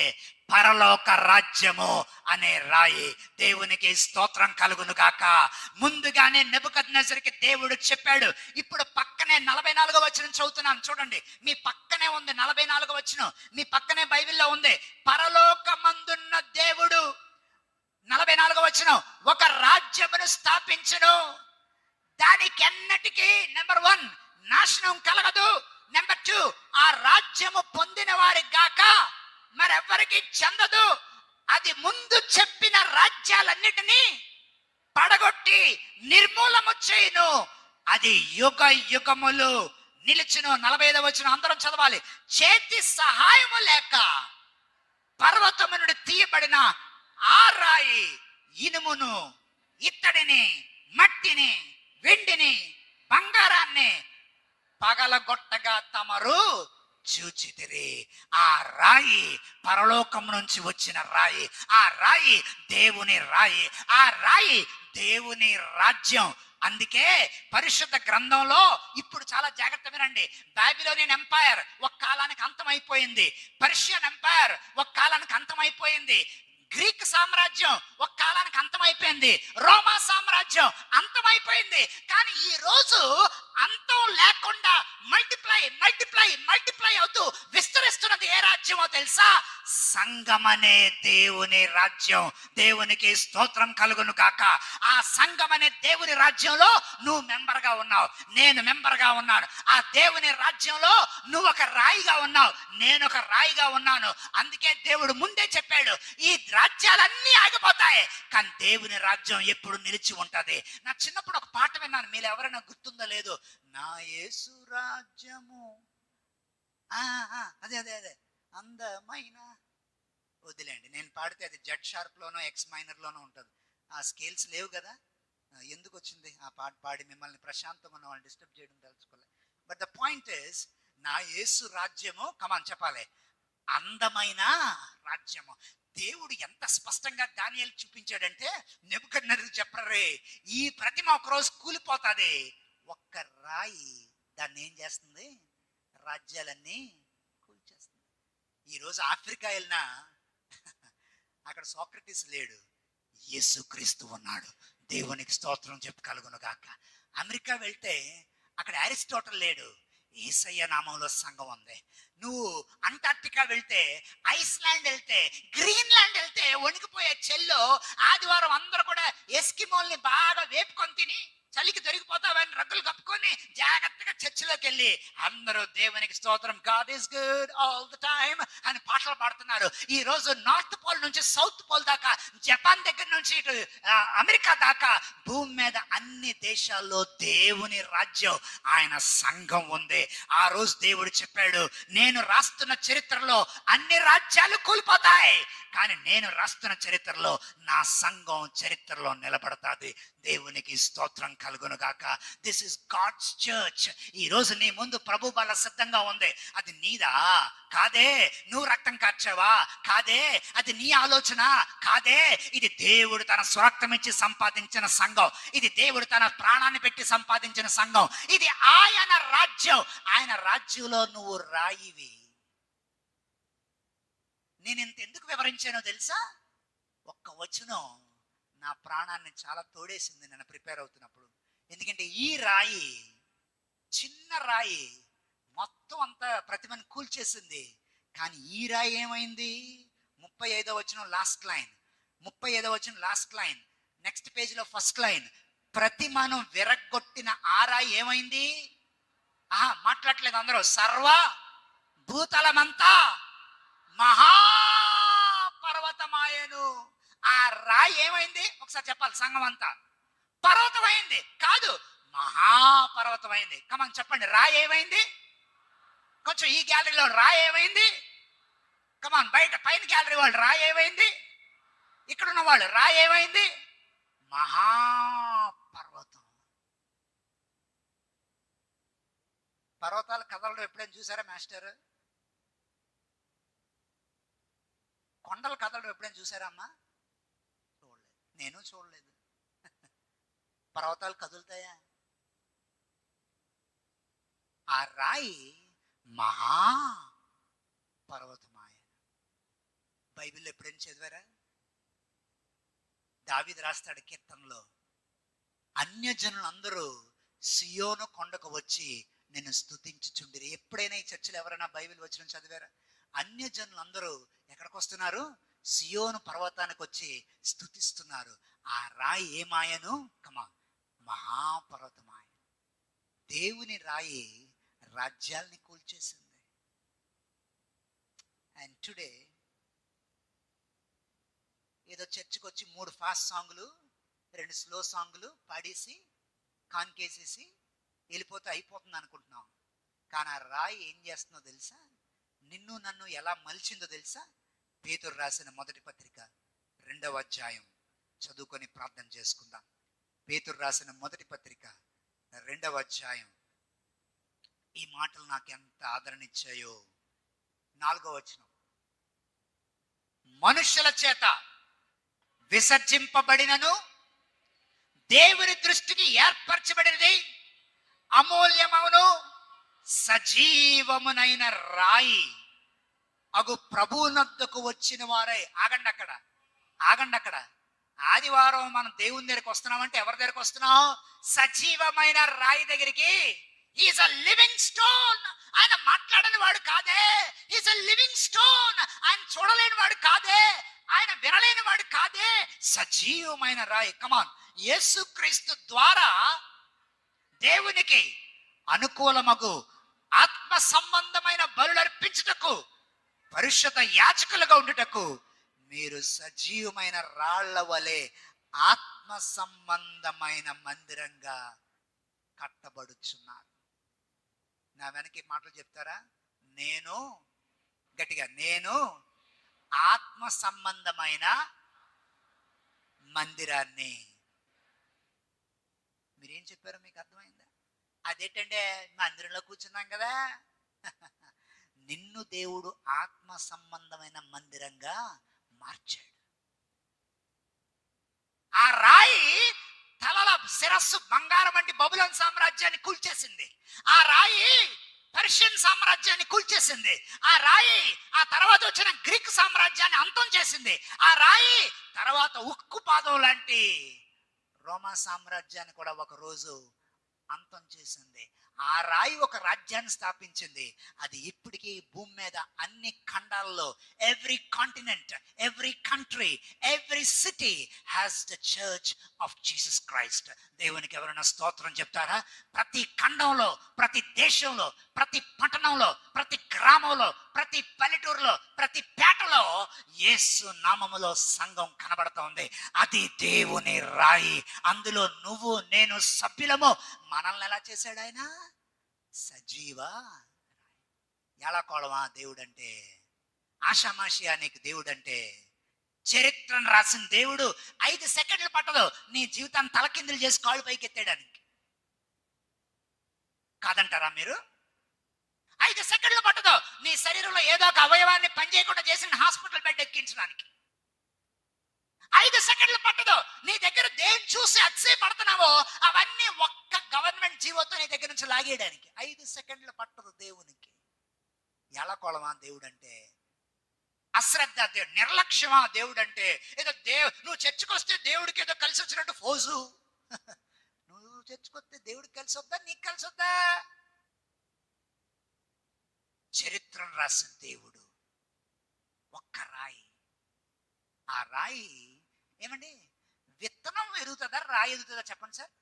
Speaker 1: పరలోక రాజ్యము అనే రాయి. దేవునికి స్తోత్రం కలుగును గాక. ముందుగానే నెబుకద్నెజరుకి దేవుడు చెప్పాడు. ఇప్పుడు పక్కనే 44వ వచనం చదువుతున్నాను చూడండి. మీ పక్కనే ఉంది 44వ వచనం, మీ పక్కనే బైబిల్లో ఉంది. పరలోకమందున్న దేవుడు 44వ వచనం ఒక రాజ్యమును స్థాపించును, దానికి ఎన్నటికీ నెంబర్ 1 నాశనం కలగదు, నెంబర్ 2 ఆ రాజ్యము పొందిన వారికి గాక మరెవ్వరికి చెందదు. అది ముందు చెప్పిన రాజ్యాలన్నిటినీ పడగొట్టి నిర్మూలము చేయును, అది యుగ యుగములు నిలిచును. 45వ వచనం అందరం చదవాలి. చేతి సహాయము లేక పర్వతము నుండి తీయబడిన ఆ రాయి ఇనుమును, ఇత్తడిని, మట్టిని, వెండిని, బంగారాన్ని పగలగొట్టగా తమరు చూచితిరి. ఆ రాయి పరలోకం నుంచి వచ్చిన రాయి. ఆ రాయి దేవుని రాయి. ఆ రాయి దేవుని రాజ్యం. అందుకే పరిశుద్ధ గ్రంథంలో ఇప్పుడు చాలా జాగ్రత్త వినండి. బాబిలోనియన్ ఎంపైర్ ఒక కాలానికి అంతమైపోయింది. పర్షియన్ ఎంపైర్ ఒక కాలానికి అంతమైపోయింది. గ్రీక్ సామ్రాజ్యం ఒక కాలానికి అంతమైపోయింది. రోమా సామ్రాజ్యం అంతమైపోయింది. కానీ ఈ రోజు అంతం లేకుండా మల్టిప్లై మల్టిప్లై మల్టిప్లై అవుతూ విస్తరిస్తున్నది ఏ రాజ్యమో తెలుసా? సంఘమనే దేవుని రాజ్యం. దేవునికి స్తోత్రం కలుగును కాక. ఆ సంఘమనే దేవుని రాజ్యంలో నువ్వు మెంబర్ గా ఉన్నావు, నేను మెంబర్ గా ఉన్నాను. ఆ దేవుని రాజ్యంలో నువ్వు ఒక రాయిగా ఉన్నావు, నేను ఒక రాయిగా ఉన్నాను. అందుకే దేవుడు ముందే చెప్పాడు, ఈ రాజ్యాలన్నీ ఆగిపోతాయి కానీ దేవుని రాజ్యం ఎప్పుడు నిలిచి ఉంటది. నా చిన్నప్పుడు ఒక పాట విన్నాను, మీరు ఎవరైనా గుర్తుందో లేదో, నా యేసు రాజ్యము అదే అదే అదే అందమైన, వదిలేండి నేను పాడితే అది జెడ్ షార్ప్ లోనో ఎక్స్ మైనర్ లోనో ఉంటుంది. ఆ స్కేల్స్ లేవు కదా, ఎందుకు వచ్చింది ఆ పాట పాడి మిమ్మల్ని ప్రశాంతంగా ఉన్న వాళ్ళని డిస్టర్బ్ చేయడం తెలుసుకోలేదు. బట్ ద పాయింట్ ఇస్, నా యేసు రాజ్యము, కమాన్ చెప్పాలి, అందమైన రాజ్యము. దేవుడు ఎంత స్పష్టంగా దానియేలు చూపించాడంటే, నెబుకద్నెజరు చెప్పరే ఈ ప్రతిమ ఒకరోజు కూలిపోతుంది, ఒక్క రాయి దాన్ని ఏం చేస్తుంది? రాజ్యాలన్నీ కూల్చేస్తుంది. ఈరోజు ఆఫ్రికా వెళ్ళినా అక్కడ సోక్రటీస్ లేడు, యేసుక్రీస్తు ఉన్నాడు. దేవునికి స్తోత్రం చెప్పు కలుగును గాక. అమెరికా వెళ్తే అక్కడ అరిస్టాటిల్ లేడు, యేసయ్య నామంలో సంఘం ఉంది. నువ్వు అంటార్క్టికా వెళ్తే, ఐస్లాండ్ వెళ్తే, గ్రీన్లాండ్ వెళ్తే వణికిపోయే చెల్లో ఆదివారం అందరూ కూడా ఎస్కిమోల్ని బాగా వేపుకొని తిని చలికి దొరికిపోతావని రగ్గులు కప్పుకొని జాగ్రత్తగా చర్చిలోకి వెళ్ళి అందరూ దేవునికి స్తోత్రం, God is good all the time అని పాటలు పాడుతున్నారు. ఈ రోజు నార్త్ పోల్ నుంచి సౌత్ పోల్ దాకా, జపాన్ దగ్గర నుంచి ఇటు అమెరికా దాకా, భూమి మీద అన్ని దేశాల్లో దేవుని రాజ్యం, ఆయన సంఘం ఉంది. ఆ రోజు దేవుడు చెప్పాడు, నేను రాస్తున్న చరిత్రలో అన్ని రాజ్యాలు కూలిపోతాయి కానీ నేను రాస్తున్న చరిత్రలో నా సంఘం చరిత్రలో నిలబడతాది. దేవునికి స్తోత్రం కలుగును గాక. This is God's church. ఈ రోజు నీ ముందు ప్రభు బల సిద్ధంగా ఉంది. అది నీదా? కాదే. నువ్వు రక్తం కార్చావా? కాదే. అది నీ ఆలోచన? కాదే. ఇది దేవుడు తన స్వరక్తం ఇచ్చి సంపాదించిన సంఘం. ఇది దేవుడు తన ప్రాణాన్ని పెట్టి సంపాదించిన సంఘం. ఇది ఆయన రాజ్యం. ఆయన రాజ్యంలో నువ్వు రాయివి. నేను ఇంత ఎందుకు వివరించానో తెలుసా? ఒక్క వచనం నా ప్రాణాన్ని చాలా తోడేసింది నేను ప్రిపేర్ అవుతున్నప్పుడు. ఎందుకంటే ఈ రాయి, చిన్న రాయి మొత్తం అంతా ప్రతిమని కూల్చేసింది. కానీ ఈ రాయి ఏమైంది? 35వ వచనం లాస్ట్ లైన్, 35వ వచనం లాస్ట్ లైన్, నెక్స్ట్ పేజీలో ఫస్ట్ లైన్, ప్రతిమను విరగొట్టిన ఆ రాయి ఏమైంది? మాట్లాడలేదు అందరూ. సర్వ భూతలమంతా మహాపర్వతమాయను. ఆ రాయి ఏమైంది? ఒకసారి చెప్పాలి. సంఘం అంతా పర్వతం అయింది కాదు, మహాపర్వతం అయింది. కమన్ చెప్పండి, రాయి ఏమైంది? కొంచెం ఈ గ్యాలరీలో రాయి ఏమైంది? కమన్ బయట పైన గ్యాలరీ వాళ్ళు రాయి ఏమైంది? ఇక్కడ ఉన్న వాళ్ళు రాయి ఏమైంది? మహాపర్వతం. పర్వతాలు కదలడం ఎప్పుడైనా చూసారా మాస్టర్? కొండలు కదలడం ఎప్పుడైనా చూసారా అమ్మా? చూడలేదు, నేను చూడలేదు. పర్వతాలు కదులుతాయా? ఆ రాయి మహా పర్వతమాయ. బైబిల్ ఎప్పుడైనా చదివారా? దావీదు రాస్తాడు కీర్తనలో, అన్యజనులందరూ సియోను కొండకు వచ్చి నిన్ను స్తుతించుచుండిరి. ఎప్పుడైనా ఈ చర్చలు ఎవరైనా బైబిల్ వచనం చదివారా? అన్యజనులందరూ ఎక్కడికి వస్తున్నారు? సియోను పర్వతానికి వచ్చి స్తుతిస్తున్నారు. ఆ రాయి ఏమాయను? కమా, మహాపర్వతమాయ. దేవుని రాయి రాజ్యాల్ని కూల్చేసింది. అండ్ టుడే ఏదో చర్చికి వచ్చి 3 ఫాస్ట్ సాంగులు 2 స్లో సాంగులు పాడేసి కాన్కేసేసి వెళ్ళిపోతే అయిపోతుంది అనుకుంటున్నాం. కానీ ఆ రాయి ఏం చేస్తుందో తెలుసా? నిన్ను నన్ను ఎలా మలిచిందో తెలుసా? పేతురు రాసిన మొదటి పత్రిక 2వ అధ్యాయం చదువుకొని ప్రార్థన చేసుకుందాం. పేతురు రాసిన మొదటి పత్రిక 2వ అధ్యాయం. ఈ మాటలు నాకు ఎంత ఆదరణ ఇచ్చాయో. 4వ వచనం, మనుషుల చేత విసర్జింపబడినను దేవుని దృష్టికి ఏర్పరచబడినది అమూల్యమవును సజీవమునైన రాయి అగు ప్రభువునొద్దకు వచ్చిన వారై. ఆగండి అక్కడ. ఆదివారం మనం దేవుని దగ్గరికి వస్తున్నామంటే ఎవరి దగ్గరికి వస్తున్నాం? సజీవమైన రాయి దగ్గరికి. Is a living stone. ఆయన మాట్లాడని వాడు కాదే. Is a living stone. ఆయన చూడలేని వాడు కాదే, ఆయన వినలేని వాడు కాదే. సజీవమైన రాయి. కమాన్. యేసుక్రీస్తు ద్వారా దేవునికి అనుకూలమగు ఆత్మ సంబంధమైన బలులు అర్పించుటకు, పరిశుద్ధ యాజకులుగా ఉండుటకు మీరు సజీవమైన రాళ్ల వలె ఆత్మ సంబంధమైన మందిరంగా కట్టబడుచున్నారు. నా వెనక మాటలు చెప్తారా? గట్టిగా, నేను ఆత్మ సంబంధమైన మందిరాన్ని. మీరేం చెప్పారో మీకు అర్థమైందా? అదేంటంటే మందిరంలో కూర్చున్నాం కదా. నిన్ను దేవుడు ఆత్మ సంబంధమైన మందిరంగా మార్చాడు. ఆ రాయి తలల శిరస్సు బంగారం వంటి బబులోను సామ్రాజ్యాన్ని కూల్చేసింది. ఆ రాయి పర్షియన్ సామ్రాజ్యాన్ని కూల్చేసింది. ఆ రాయి ఆ తర్వాత వచ్చిన గ్రీక్ సామ్రాజ్యాన్ని అంతం చేసింది. ఆ రాయి తర్వాత ఉక్కుపాదం లాంటి రోమా సామ్రాజ్యాన్ని కూడా ఒక రోజు అంతం చేసింది. ఆ రాయి ఒక రాజ్యాన్ని స్థాపించింది. అది ఇప్పటికీ భూమి మీద అన్ని ఖండాల్లో, every continent, every country, every city has the church of Jesus Christ. దేవునికి ఎవరైనా స్తోత్రం చెప్తారా? ప్రతి ఖండంలో, ప్రతి దేశంలో, ప్రతి పట్టణంలో, ప్రతి గ్రామంలో, ప్రతి పల్లెటూరులో, ప్రతి పేటలో యేసు నామములో సంఘం కనబడుతోంది. అది దేవుని రాయి. అందులో నువ్వు నేను సభ్యులము. మనల్ని ఎలా చేశాడు ఆయన? సజీవ. ఎలా కోళమా దేవుడంటే? ఆషామాషియా నీకు దేవుడంటే? చరిత్రను రాసిన దేవుడు 5 సెకండ్లు పట్టదు నీ జీవితాన్ని తలకిందులు చేసి కాళ్ళు పైకి ఎత్తేయడానికి. కాదంటారా మీరు? 5 సెకండ్లు పట్టదు నీ శరీరంలో ఏదో ఒక అవయవాన్ని పనిచేయకుండా చేసిన హాస్పిటల్ బెడ్ ఎక్కించడానికి. 5 సెకండ్లు పట్టదు నీ దగ్గర దేని చూసి అతిశయపడుతున్నావో అవన్నీ ఒక్క గవర్నమెంట్ జీవోతో నీ దగ్గర నుంచి లాగేయడానికి 5 సెకండ్లు పట్టదు దేవునికి. ఎలా కొలమా దేవుడు అంటే? అశ్రద్ధ దేవుడు, నిర్లక్ష్యమా దేవుడు అంటే? ఏదో నువ్వు చర్చకు వస్తే దేవుడికి ఏదో కలిసి వచ్చినట్టు ఫోజు. నువ్వు చర్చకు వస్తే దేవుడికి కలిసి వద్దా, నీకు కలిసి వద్దా? చరిత్రను రాసిన దేవుడు ఒక్క రాయి. ఆ రాయి ఏమండి? విత్తనం ఎదుగుతుందా, రాయి ఎదుగుతుందా? చెప్పండి sir.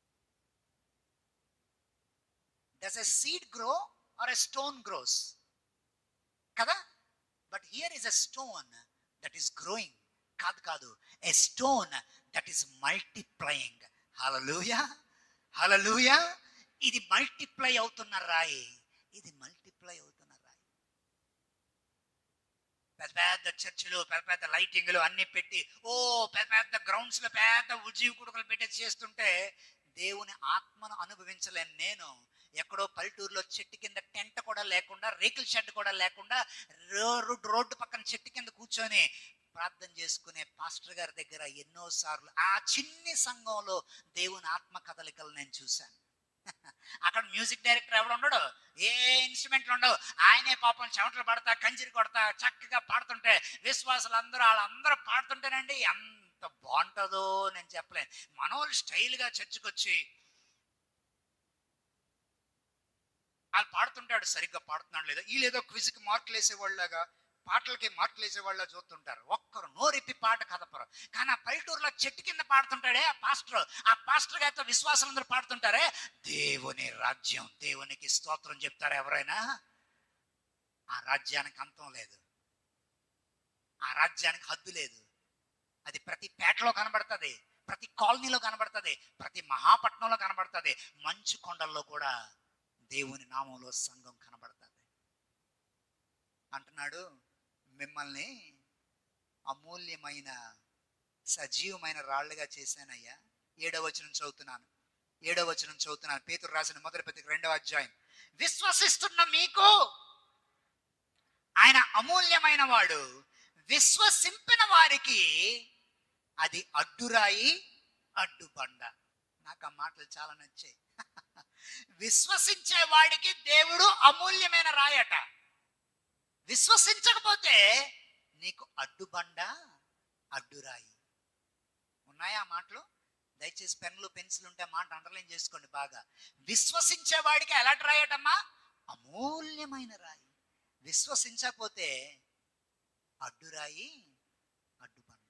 Speaker 1: Does a seed grow or a stone grows? కదా. But here is a stone that is growing. కాదు, a stone that is multiplying. Hallelujah, hallelujah. ఇది మల్టిప్లై అవుతున్న రాయి. ఇది మల్టిప్లై అవుతున్న రాయి. పెద్ద పెద్ద చర్చిలు, పెద్ద పెద్ద లైటింగ్లు అన్ని పెట్టి, పెద్ద పెద్ద గ్రౌండ్స్ లో పెద్ద ఉజ్జీవి కుడుకలు పెట్టి చేస్తుంటే దేవుని ఆత్మను అనుభవించలేను నేను. ఎక్కడో పల్లెటూరులో చెట్టు కింద టెంట్ కూడా లేకుండా, రేకుల షెడ్ కూడా లేకుండా, రోడ్డు పక్కన చెట్టు కింద కూర్చొని ప్రార్థన చేసుకునే పాస్టర్ గారి దగ్గర ఎన్నోసార్లు ఆ చిన్ని సంఘంలో దేవుని ఆత్మ కదలికలు నేను చూశాను. అక్కడ మ్యూజిక్ డైరెక్టర్ ఎవడు ఉండడు, ఏ ఇన్స్ట్రుమెంట్లు ఉండవు. ఆయనే పాపం చెమటలు పడతా కంజిరి కొడతా చక్కగా పాడుతుంటే విశ్వాసులు వాళ్ళందరూ పాడుతుంటేనండి ఎంత బాగుంటుందో నేను చెప్పలేను. మనోళ్ళు స్టైల్గా చర్చికి వచ్చి వాళ్ళు పాడుతుంటాడు, సరిగ్గా పాడుతున్నాడు లేదా, వీళ్ళేదో క్విజ్కి మార్కులు వేసేవాళ్ళగా పాటలకి మార్కులు వేసేవాళ్ళ చూస్తుంటారు. ఒక్కరు నోరెప్పి పాట కదపరు. కానీ ఆ పల్లెటూరులో చెట్టు కింద పాడుతుంటాడే ఆ పాస్టర్ గారితో విశ్వాసులందరూ పాడుతుంటారే, దేవుని రాజ్యం, దేవునికి స్తోత్రం చెప్తారు ఎవరైనా. ఆ రాజ్యానికి అంతం లేదు, ఆ రాజ్యానికి హద్దు లేదు. అది ప్రతి పేటలో కనబడుతుంది, ప్రతి కాలనీలో కనబడుతుంది, ప్రతి మహాపట్నంలో కనబడుతుంది, మంచు కొండల్లో కూడా దేవుని నామంలో సంఘం కనబడుతుంది. అంటున్నాడు, మిమ్మల్ని అమూల్యమైన సజీవమైన రాళ్లుగా చేశానయ్యా. 7వ వచనం చదువుతున్నాను. పేతురు రాసిన మొదటి పత్రిక 2వ అధ్యాయం. విశ్వసిస్తున్న మీకు ఆయన అమూల్యమైన వాడు, విశ్వసింపిన వారికి అది అడ్డురాయి అడ్డుబండ. నాకు ఆ మాటలు చాలా నచ్చాయి. విశ్వసించే వాడికి దేవుడు అమూల్యమైన రాయట. విశ్వసించకపోతే నీకు అడ్డుబండ అడ్డురాయి. ఉన్నాయా ఆ మాటలు? దయచేసి పెన్నులు పెన్సిల్ ఉంటే మాట అండర్లైన్ చేసుకోండి బాగా. విశ్వసించే వాడికి ఎలాంటి రాయటమ్మా? అమూల్యమైన రాయి. విశ్వసించకపోతే అడ్డురాయి అడ్డుబండ.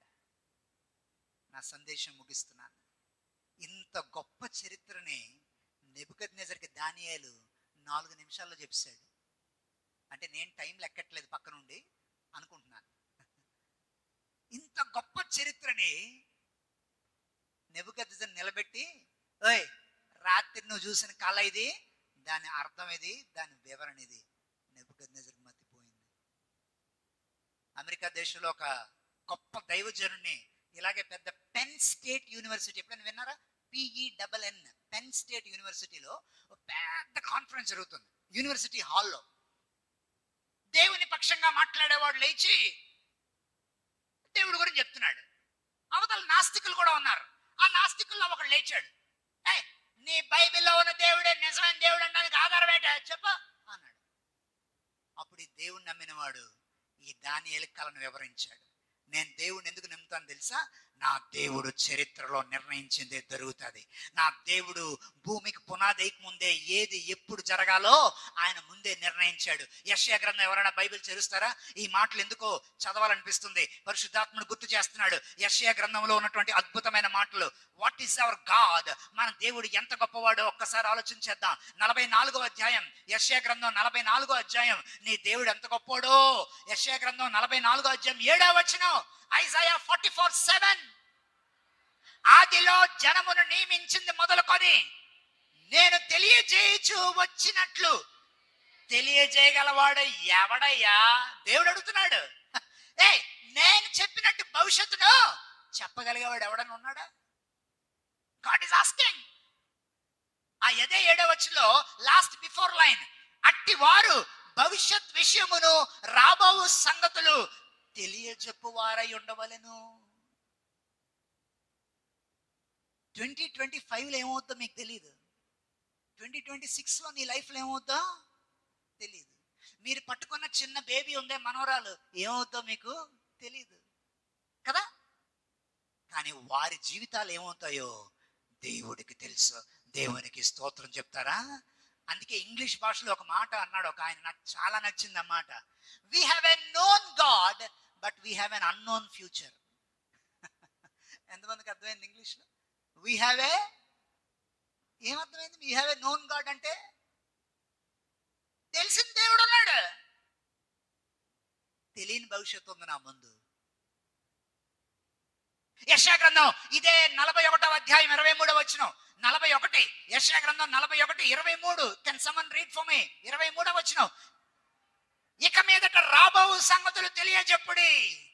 Speaker 1: నా సందేశం ముగిస్తున్నాను. ఇంత గొప్ప చరిత్రని నెబుకద్నెజర్కి దానియేలు 4 నిమిషాల్లో చెప్పాడు. అంటే నేను టైం లెక్కట్లేదు, పక్క నుండి అనుకుంటున్నాను. ఇంత గొప్ప చరిత్రని నెబుకద్నెజర్ నిలబెట్టి, ఓయ్ రాత్రి నువ్వు చూసిన కళ ఇది, దాని అర్థం ఇది, దాని వివరణ ఇది. నెబుకద్నెజర్ మతిపోయింది. అమెరికా దేశంలో ఒక గొప్ప దైవజనుడిని ఇలాగే పెద్ద పెన్ స్టేట్ యూనివర్సిటీ, ఎప్పుడైనా విన్నారా? PENN, పెన్ స్టేట్ యూనివర్సిటీలో పెద్ద కాన్ఫరెన్స్ జరుగుతుంది. యూనివర్సిటీ హాల్లో దేవుని పక్షంగా మాట్లాడేవాడు లేచి దేవుడి గురించి చెప్తున్నాడు. అవతల నాస్తికులు కూడా ఉన్నారు. ఆ నాస్తికుల్లో ఒకడు లేచాడు, నీ బైబిల్లో ఉన్న దేవుడే నిజమైన దేవుడు అనడానికి ఆధారం ఏంటో చెప్పు అన్నాడు. అప్పుడు ఈ దేవుడిని నమ్మినవాడు ఈ దానియేలు కలను వివరించాడు. నేను దేవుడిని ఎందుకు నమ్ముతాను తెలుసా? నా దేవుడు చరిత్రలో నిర్ణయించిందే జరుగుతుంది. నా దేవుడు భూమికి పునాది ముందే ఏది ఎప్పుడు జరగాలో ఆయన ముందే నిర్ణయించాడు. యెషయా గ్రంథం ఎవరైనా బైబిల్ చదువుతారా? ఈ మాటలు ఎందుకో చదవాలనిపిస్తుంది. పరిశుద్ధాత్ముడు గుర్తు చేస్తున్నాడు యెషయా గ్రంథంలో ఉన్నటువంటి అద్భుతమైన మాటలు. What is our God? మన దేవుడు ఎంత గొప్పవాడో ఒక్కసారి ఆలోచించేద్దాం. 44వ అధ్యాయం యెషయా గ్రంథం, 44వ అధ్యాయం. నీ దేవుడు ఎంత గొప్పవాడో యెషయా గ్రంథం 44వ అధ్యాయం 7వ వచనం. ఐజాయా 44:7. ఆదిలో జనమును నియమించింది మొదలుకొని నేను తెలియజేయచ్చు వచ్చినట్లు తెలియజేయగలవాడు ఎవడయ్యా? దేవుడు అడుగుతున్నాడు. నేను చెప్పినట్టు భవిష్యత్తును చెప్పగలిగేవాడు ఎవడన్నా ఉన్నాడా? God is asking. అదే 7వ వచనంలో లాస్ట్ బిఫోర్ లైన్, అట్టి వారు భవిష్యత్ విషయమును రాబో సంగతులు తెలియజెప్పువారై ఉండవలెను. 2025లో ఏమవుద్దో మీకు తెలియదు. 2026లో నీ లైఫ్లో ఏమవుద్దో తెలియదు. మీరు పట్టుకున్న చిన్న బేబీ ఉందే, మనవరాలు, ఏమవుద్దో మీకు తెలియదు కదా. కానీ వారి జీవితాలు ఏమవుతాయో దేవుడికి తెలుసు. దేవునికి స్తోత్రం చెప్తారా? అందుకే ఇంగ్లీష్ భాషలో ఒక మాట అన్నాడు ఒక ఆయన, నాకు చాలా నచ్చింది అన్నమాట. We have a known God, but we have an unknown future. ఎంతమందికి అర్థమైంది ఇంగ్లీష్లో? We have a, ఏమర్థమైంది? We have a known God అంటే తెలిసిన దేవుడు ఉన్నాడు, తెలియని భవిష్యత్తు ఉంది నా ముందు. యెషయా గ్రంథం ఇదే 41వ అధ్యాయం 23వ వచనం. 41 యెషయా గ్రంథం 41:23. Can someone read for me? 23వ వచనం. ఇక మీదట రాబో సంగతులు తెలియజెప్పుడి.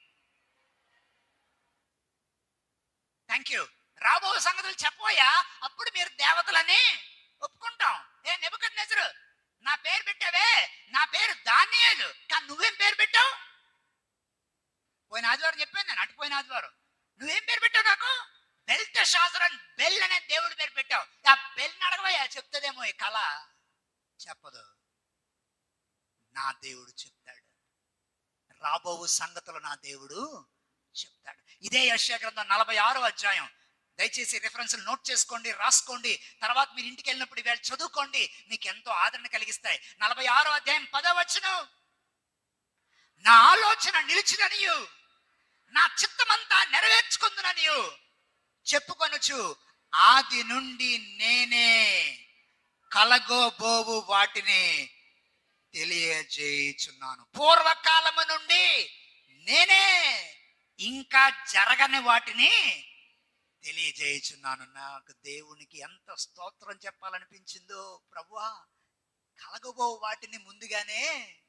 Speaker 1: Thank you. రాబో సంగతులు చెప్పబోయా, అప్పుడు మీరు దేవతలని ఒప్పుకుంటాం. నెబుకద్నెజరు, నా పేరు పెట్టావే, నా పేరు దానియేలు, కానీ నువ్వేం పేరు పెట్టావు? పోయిన ఆదివారం చెప్పాను నేను, అటుపోయిన ఆదివారం. నువ్వేం పేరు పెట్టావు నాకు? బెల్తెషాజర్ అని, బెల్ అనే దేవుడి పేరు పెట్టావు, ఆ బెల్ని అడగవయ్యా, చెప్తుందేమో ఈ కళ. చెప్పదు. నా దేవుడు చెప్తాడు. రాబో సంగతులు నా దేవుడు చెప్తాడు. ఇదే యెషయా గ్రంథం 46వ అధ్యాయం. దయచేసి రిఫరెన్స్లు నోట్ చేసుకోండి, రాసుకోండి. తర్వాత మీరు ఇంటికి వెళ్ళినప్పుడు ఇవాళ చదువుకోండి, మీకు ఎంతో ఆదరణ కలిగిస్తాయి. 46వ అధ్యాయం 10వ వచనం. నా ఆలోచన నిలిచిననియు, నా చిత్తమంతా నెరవేర్చుకుందుననియు చెప్పుకొనుచు, ఆది నుండి నేనే కలగోబోవు వాటిని తెలియజేయుచున్నాను. పూర్వకాలము నుండి నేనే ఇంకా జరగని వాటిని తెలియజేయుచున్నాను. నాకు దేవునికి ఎంత స్తోత్రం చెప్పాలనిపించిందో. ప్రభువా, కలగబో వాటిని ముందుగానే.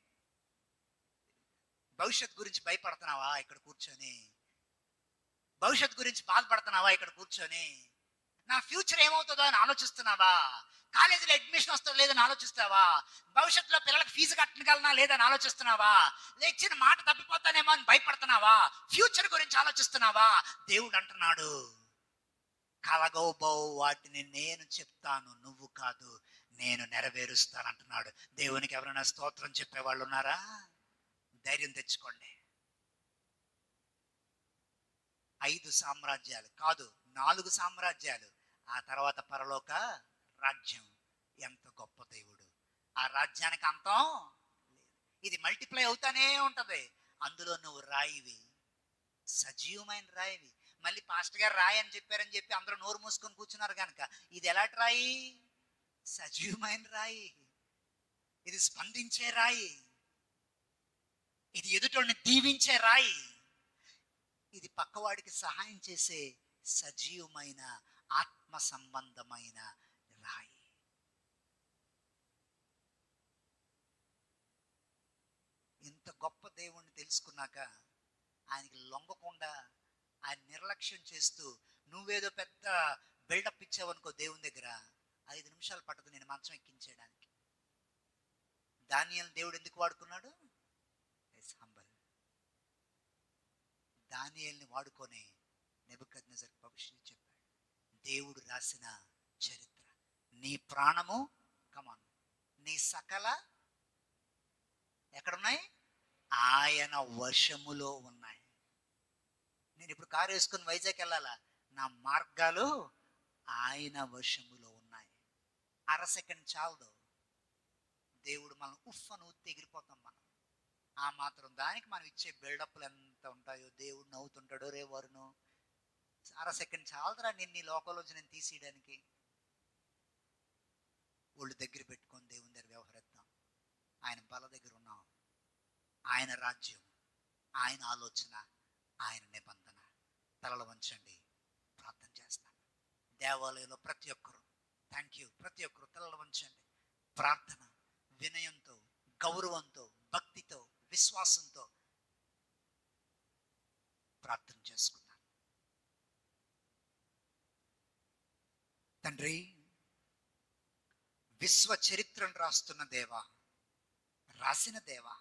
Speaker 1: భవిష్యత్ గురించి భయపడుతున్నావా ఇక్కడ కూర్చొని? భవిష్యత్ గురించి బాధపడుతున్నావా ఇక్కడ కూర్చొని? నా ఫ్యూచర్ ఏమవుతుందో అని ఆలోచిస్తున్నావా? కాలేజీలో అడ్మిషన్ వస్తుందో లేదని ఆలోచిస్తావా? భవిష్యత్తులో పిల్లలకు ఫీజు కట్టగలనా లేదని ఆలోచిస్తున్నావా? లేచిన మాట తప్పిపోతానేమో అని భయపడుతున్నావా? ఫ్యూచర్ గురించి ఆలోచిస్తున్నావా? దేవుడు అంటున్నాడు, కలగబో వాటిని నేను చెప్తాను, నువ్వు కాదు, నేను నెరవేరుస్తాను అంటున్నాడు. దేవునికి ఎవరైనా స్తోత్రం చెప్పేవాళ్ళు ఉన్నారా? ధైర్యం తెచ్చుకోండి. 5 సామ్రాజ్యాలు కాదు, 4 సామ్రాజ్యాలు, ఆ తర్వాత పరలోక రాజ్యం. ఎంత గొప్ప దేవుడు! ఆ రాజ్యానికి అంతం లేదు. ఇది మల్టిప్లై అవుతానే ఉంటది. అందులో నువ్వు రాయివి, సజీవమైన రాయివి. మళ్ళీ పాస్టర్ గారు రాయి అని చెప్పారని చెప్పి అందరూ నోరు మూసుకొని కూర్చున్నారు కనుక ఇది ఎలాంటి రాయి? సజీవమైన రాయి. ఇది స్పందించే రాయి. ఇది ఎదుటోడిని దీవించే రాయి. ఇది పక్కవాడికి సహాయం చేసే సజీవమైన ఆత్మ సంబంధమైన రాయి. ఇంత గొప్ప దేవుణ్ణి తెలుసుకున్నాక ఆయనకి లొంగకుండా, ఆయన నిర్లక్ష్యం చేస్తూ నువ్వేదో పెద్ద బిల్డప్ ఇచ్చావనుకో దేవుని దగ్గర, 5 నిమిషాలు పట్టదు నేను మంచం ఎక్కించేయడానికి. దానియేలు దేవుడు ఎందుకు వాడుకున్నాడు? హంబల్. దానియేలుని వాడుకొని నెబుకద్నెజర్ భవిష్యత్తు చెప్పాడు. దేవుడు రాసిన చరిత్ర. నీ ప్రాణము, కమాన్, నీ సకల ఎక్కడున్నాయి? ఆయన వశములో ఉన్నాయి. నేను ఇప్పుడు కారు వేసుకుని వైజాగ్ వెళ్ళాలా? నా మార్గాలు ఆయన వశములో ఉన్నాయి. అర సెకండ్ చాలదు. దేవుడు మనం ఉఫ్ అని ఊత్తి ఎగిరిపోతాం. మనం ఆ మాత్రం దానికి మనం ఇచ్చే బిల్డప్లు ఎంత ఉంటాయో. దేవుడు నవ్వుతుంటాడో రే వరును, అర సెకండ్ చాలదురా నిన్ను ఈ లోకంలోంచి నేను తీసేయడానికి. ఒళ్ళు దగ్గర పెట్టుకొని దేవుని దగ్గర వ్యవహరిద్దాం. ఆయన బల దగ్గర ఉన్నాం. ఆయన రాజ్యం, ఆయన ఆలోచన, ఆయన నిబంధన. తలలు వంచండి, ప్రార్థన చేస్తాను. దేవాలయంలో ప్రతి ఒక్కరు థ్యాంక్ యూ, ప్రతి ఒక్కరు తలలు వంచండి. ప్రార్థన వినయంతో, గౌరవంతో, భక్తితో, విశ్వాసంతో ప్రార్థన చేసుకుందాం. తండ్రి, విశ్వ చరిత్రను రాస్తున్న దేవా, రాసిన దేవా,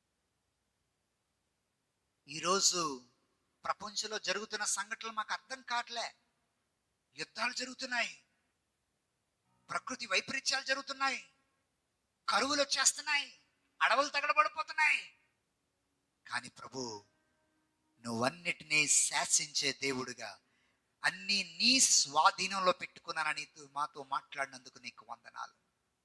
Speaker 1: ఈరోజు ప్రపంచంలో జరుగుతున్న సంఘటనలు మాకు అర్థం కావట్లే. యుద్ధాలు జరుగుతున్నాయి, ప్రకృతి వైపరీత్యాలు జరుగుతున్నాయి, కరువులు వచ్చేస్తున్నాయి, అడవులు తగలబడిపోతున్నాయి. కానీ ప్రభు, నువ్వన్నిటినీ శాసించే దేవుడుగా అన్నీ నీ స్వాధీనంలో పెట్టుకున్నానని మాతో మాట్లాడినందుకు నీకు వందనాలు.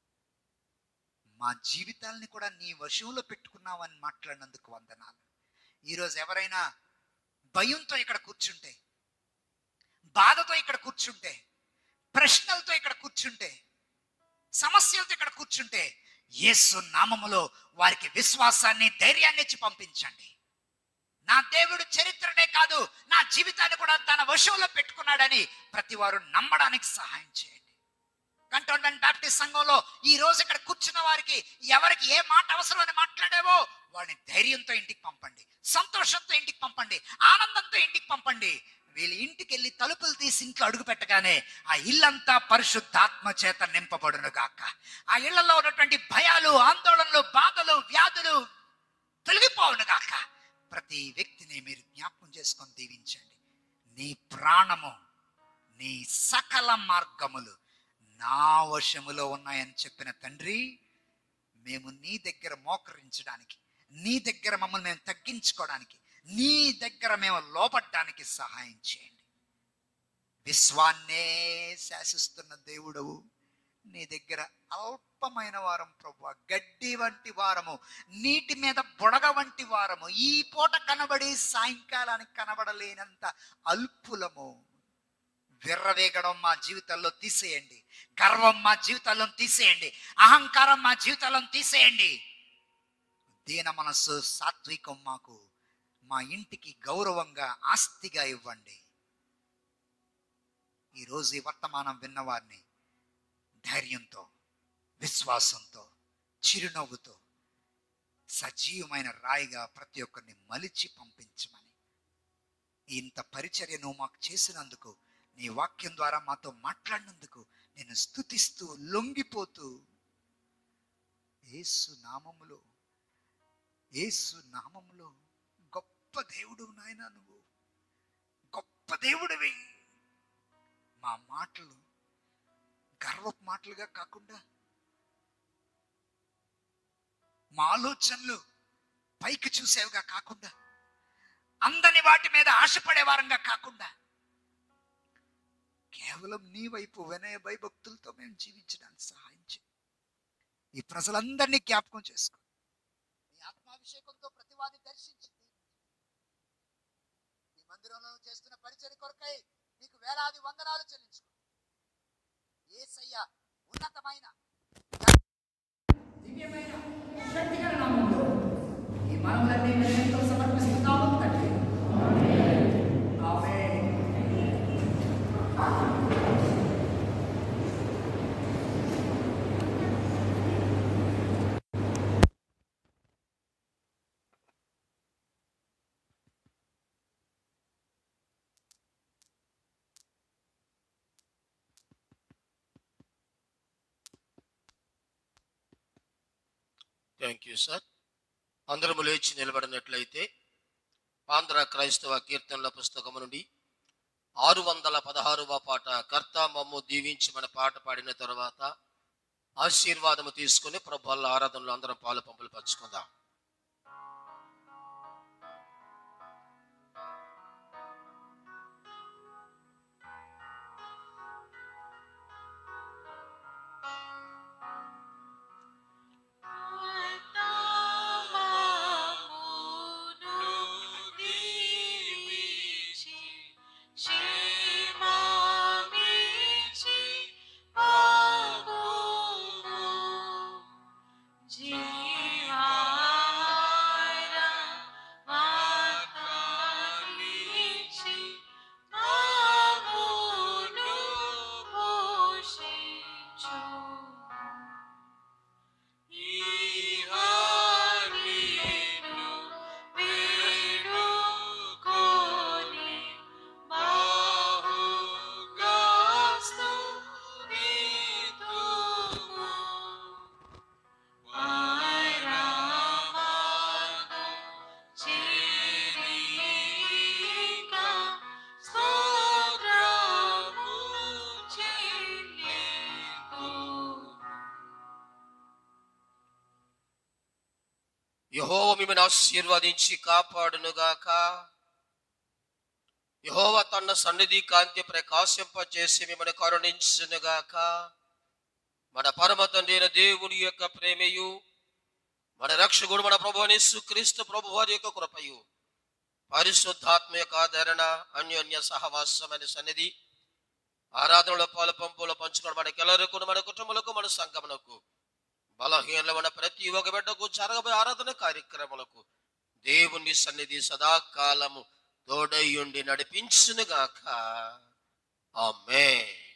Speaker 1: మా జీవితాలని కూడా నీ వశంలో పెట్టుకున్నావని మాట్లాడినందుకు వందనాలు. ఈరోజు ఎవరైనా భయంతో ఇక్కడ కూర్చుంటే, బాధతో ఇక్కడ కూర్చుంటే, ప్రశ్నలతో ఇక్కడ కూర్చుంటే, సమస్యలతో ఇక్కడ కూర్చుంటే, యేసు నామములో వారికి విశ్వాసాన్ని, ధైర్యాన్ని ఇచ్చి పంపించండి. నా దేవుడు చరిత్రనే కాదు, నా జీవితాన్ని కూడా తన వశంలో పెట్టుకున్నాడని ప్రతి వారు నమ్మడానికి సహాయం చేయండి. కంటోన్మెంట్ బాప్టిస్ట్ సంఘంలో ఈ రోజు ఇక్కడ కూర్చున్న వారికి ఎవరికి ఏ మాట అవసరం అని మాట్లాడావో వాళ్ళని ధైర్యంతో ఇంటికి పంపండి, సంతోషంతో ఇంటికి పంపండి, ఆనందంతో ఇంటికి పంపండి. వీళ్ళ ఇంటికి వెళ్ళి తలుపులు తీసి ఇంట్లో అడుగు పెట్టగానే ఆ ఇల్లంతా పరిశుద్ధాత్మ చేత నింపబడును గాక. ఆ ఇళ్లలో ఉన్నటువంటి భయాలు, ఆందోళనలు, బాధలు, వ్యాధులు తొలగిపోవును గాక. ప్రతి వ్యక్తిని మీరు జ్ఞాపకం చేసుకొని దీవించండి. నీ ప్రాణము నీ సకల మార్గములు నా వశములో ఉన్నాయని చెప్పిన తండ్రి, మేము నీ దగ్గర మోకరించడానికి, నీ దగ్గర మమ్మల్ని మేము తగ్గించుకోవడానికి, నీ దగ్గర మేము లోపడడానికి సహాయం చేయండి. విశ్వాన్నే శాసిస్తున్న దేవుడవు, నీ దగ్గర అల్పమైన వారం ప్రభువా, గడ్డి వంటి వారము, నీటి మీద బుడగ వంటి వారము, ఈ పూట కనబడి సాయంకాలానికి కనబడలేనంత అల్పులము. విర్రవేగడం మా జీవితాల్లో తీసేయండి, గర్వం మా జీవితాల్లో తీసేయండి, అహంకారం మా జీవితాల్లో తీసేయండి. దీన మనస్సు, సాత్వికం మాకు మా ఇంటికి గౌరవంగా, ఆస్తిగా ఇవ్వండి. ఈరోజు ఈ వర్తమానం విన్నవారిని ధైర్యంతో, విశ్వాసంతో, చిరునవ్వుతో, సజీవమైన రాయిగా ప్రతి ఒక్కరిని మలిచి పంపించమని, ఇంత పరిచర్య నువ్వు మాకు చేసినందుకు, నీ వాక్యం ద్వారా మాతో మాట్లాడినందుకు నేను స్తుతిస్తూ లొంగిపోతూ, యేసు నామములో, యేసు నామములో గొప్ప దేవుడు నాయనా, నువ్వు గొప్ప దేవుడివి. మా మాటలు గర్వపు మాటలుగా కాకుండా, మా ఆలోచనలు పైకి చూసేవిగా కాకుండా, అందని వాటి మీద ఆశపడే వారంగా కాకుండా, కేవలం నీ వైపు వినయ భయభక్తులతో మేము జీవించడానికి సహాయం చేయి. ఈ ప్రజలందరినీ జ్ఞాపకం చేసుకో. నీ ఆత్మాభిషేకంతో ప్రతివాది దర్శించింది. ఈ మందిరంలో చేస్తున్న పరిచర్య కొరకై నీకు వేలాది వందనాలు చెల్లించుకో. యేసయ్య ఉన్నతమైన దివ్యమైన శక్తిగల నామములో ఈ మనవులన్నీ మేము సమర్పిస్తున్నాము తండ్రి. ఆమేన్.
Speaker 2: Thank you sir. అందరము లేచి నిలబడినట్లయితే ఆంధ్ర క్రైస్తవ కీర్తనల పుస్తకము నుండి 616వ పాట, కర్త మమ్ము దీవించి మన పాట పాడిన తర్వాత ఆశీర్వాదము తీసుకుని ప్రభువుల ఆరాధనలో అందరం పాలు పంపులు పంచుకుందాం. యెహోవా మిమ్మల్ని ఆశీర్వదించి కాపాడునుగాక. యెహోవా తన సన్నిధి కాంతి ప్రకాశింపచేసి మిమ్మల్ని కరుణించునుగాక. మన పరమ తండ్రి అయిన దేవుని యొక్క ప్రేమయు, మన రక్షకుడు మన ప్రభువైన యేసుక్రీస్తు ప్రభువారి యొక్క కృపయు, పరిశుద్ధాత్మ యొక్క ఆదరణ, అన్యోన్య సహవాసమైన సన్నిధి, ఆరాధనలో పాలు పంపులో పంచుకోవడం మనకెల్లరికూ, మన కుటుంబాలకు, మన సంఘమునకు, బలహీనమైన ప్రతి ఒక్క బిడ్డకు జరగబోయే ఆరాధన కార్యక్రమాలకు దేవుని సన్నిధి సదాకాలము తోడయ్యుండి నడిపించునుగాక. ఆమేన్.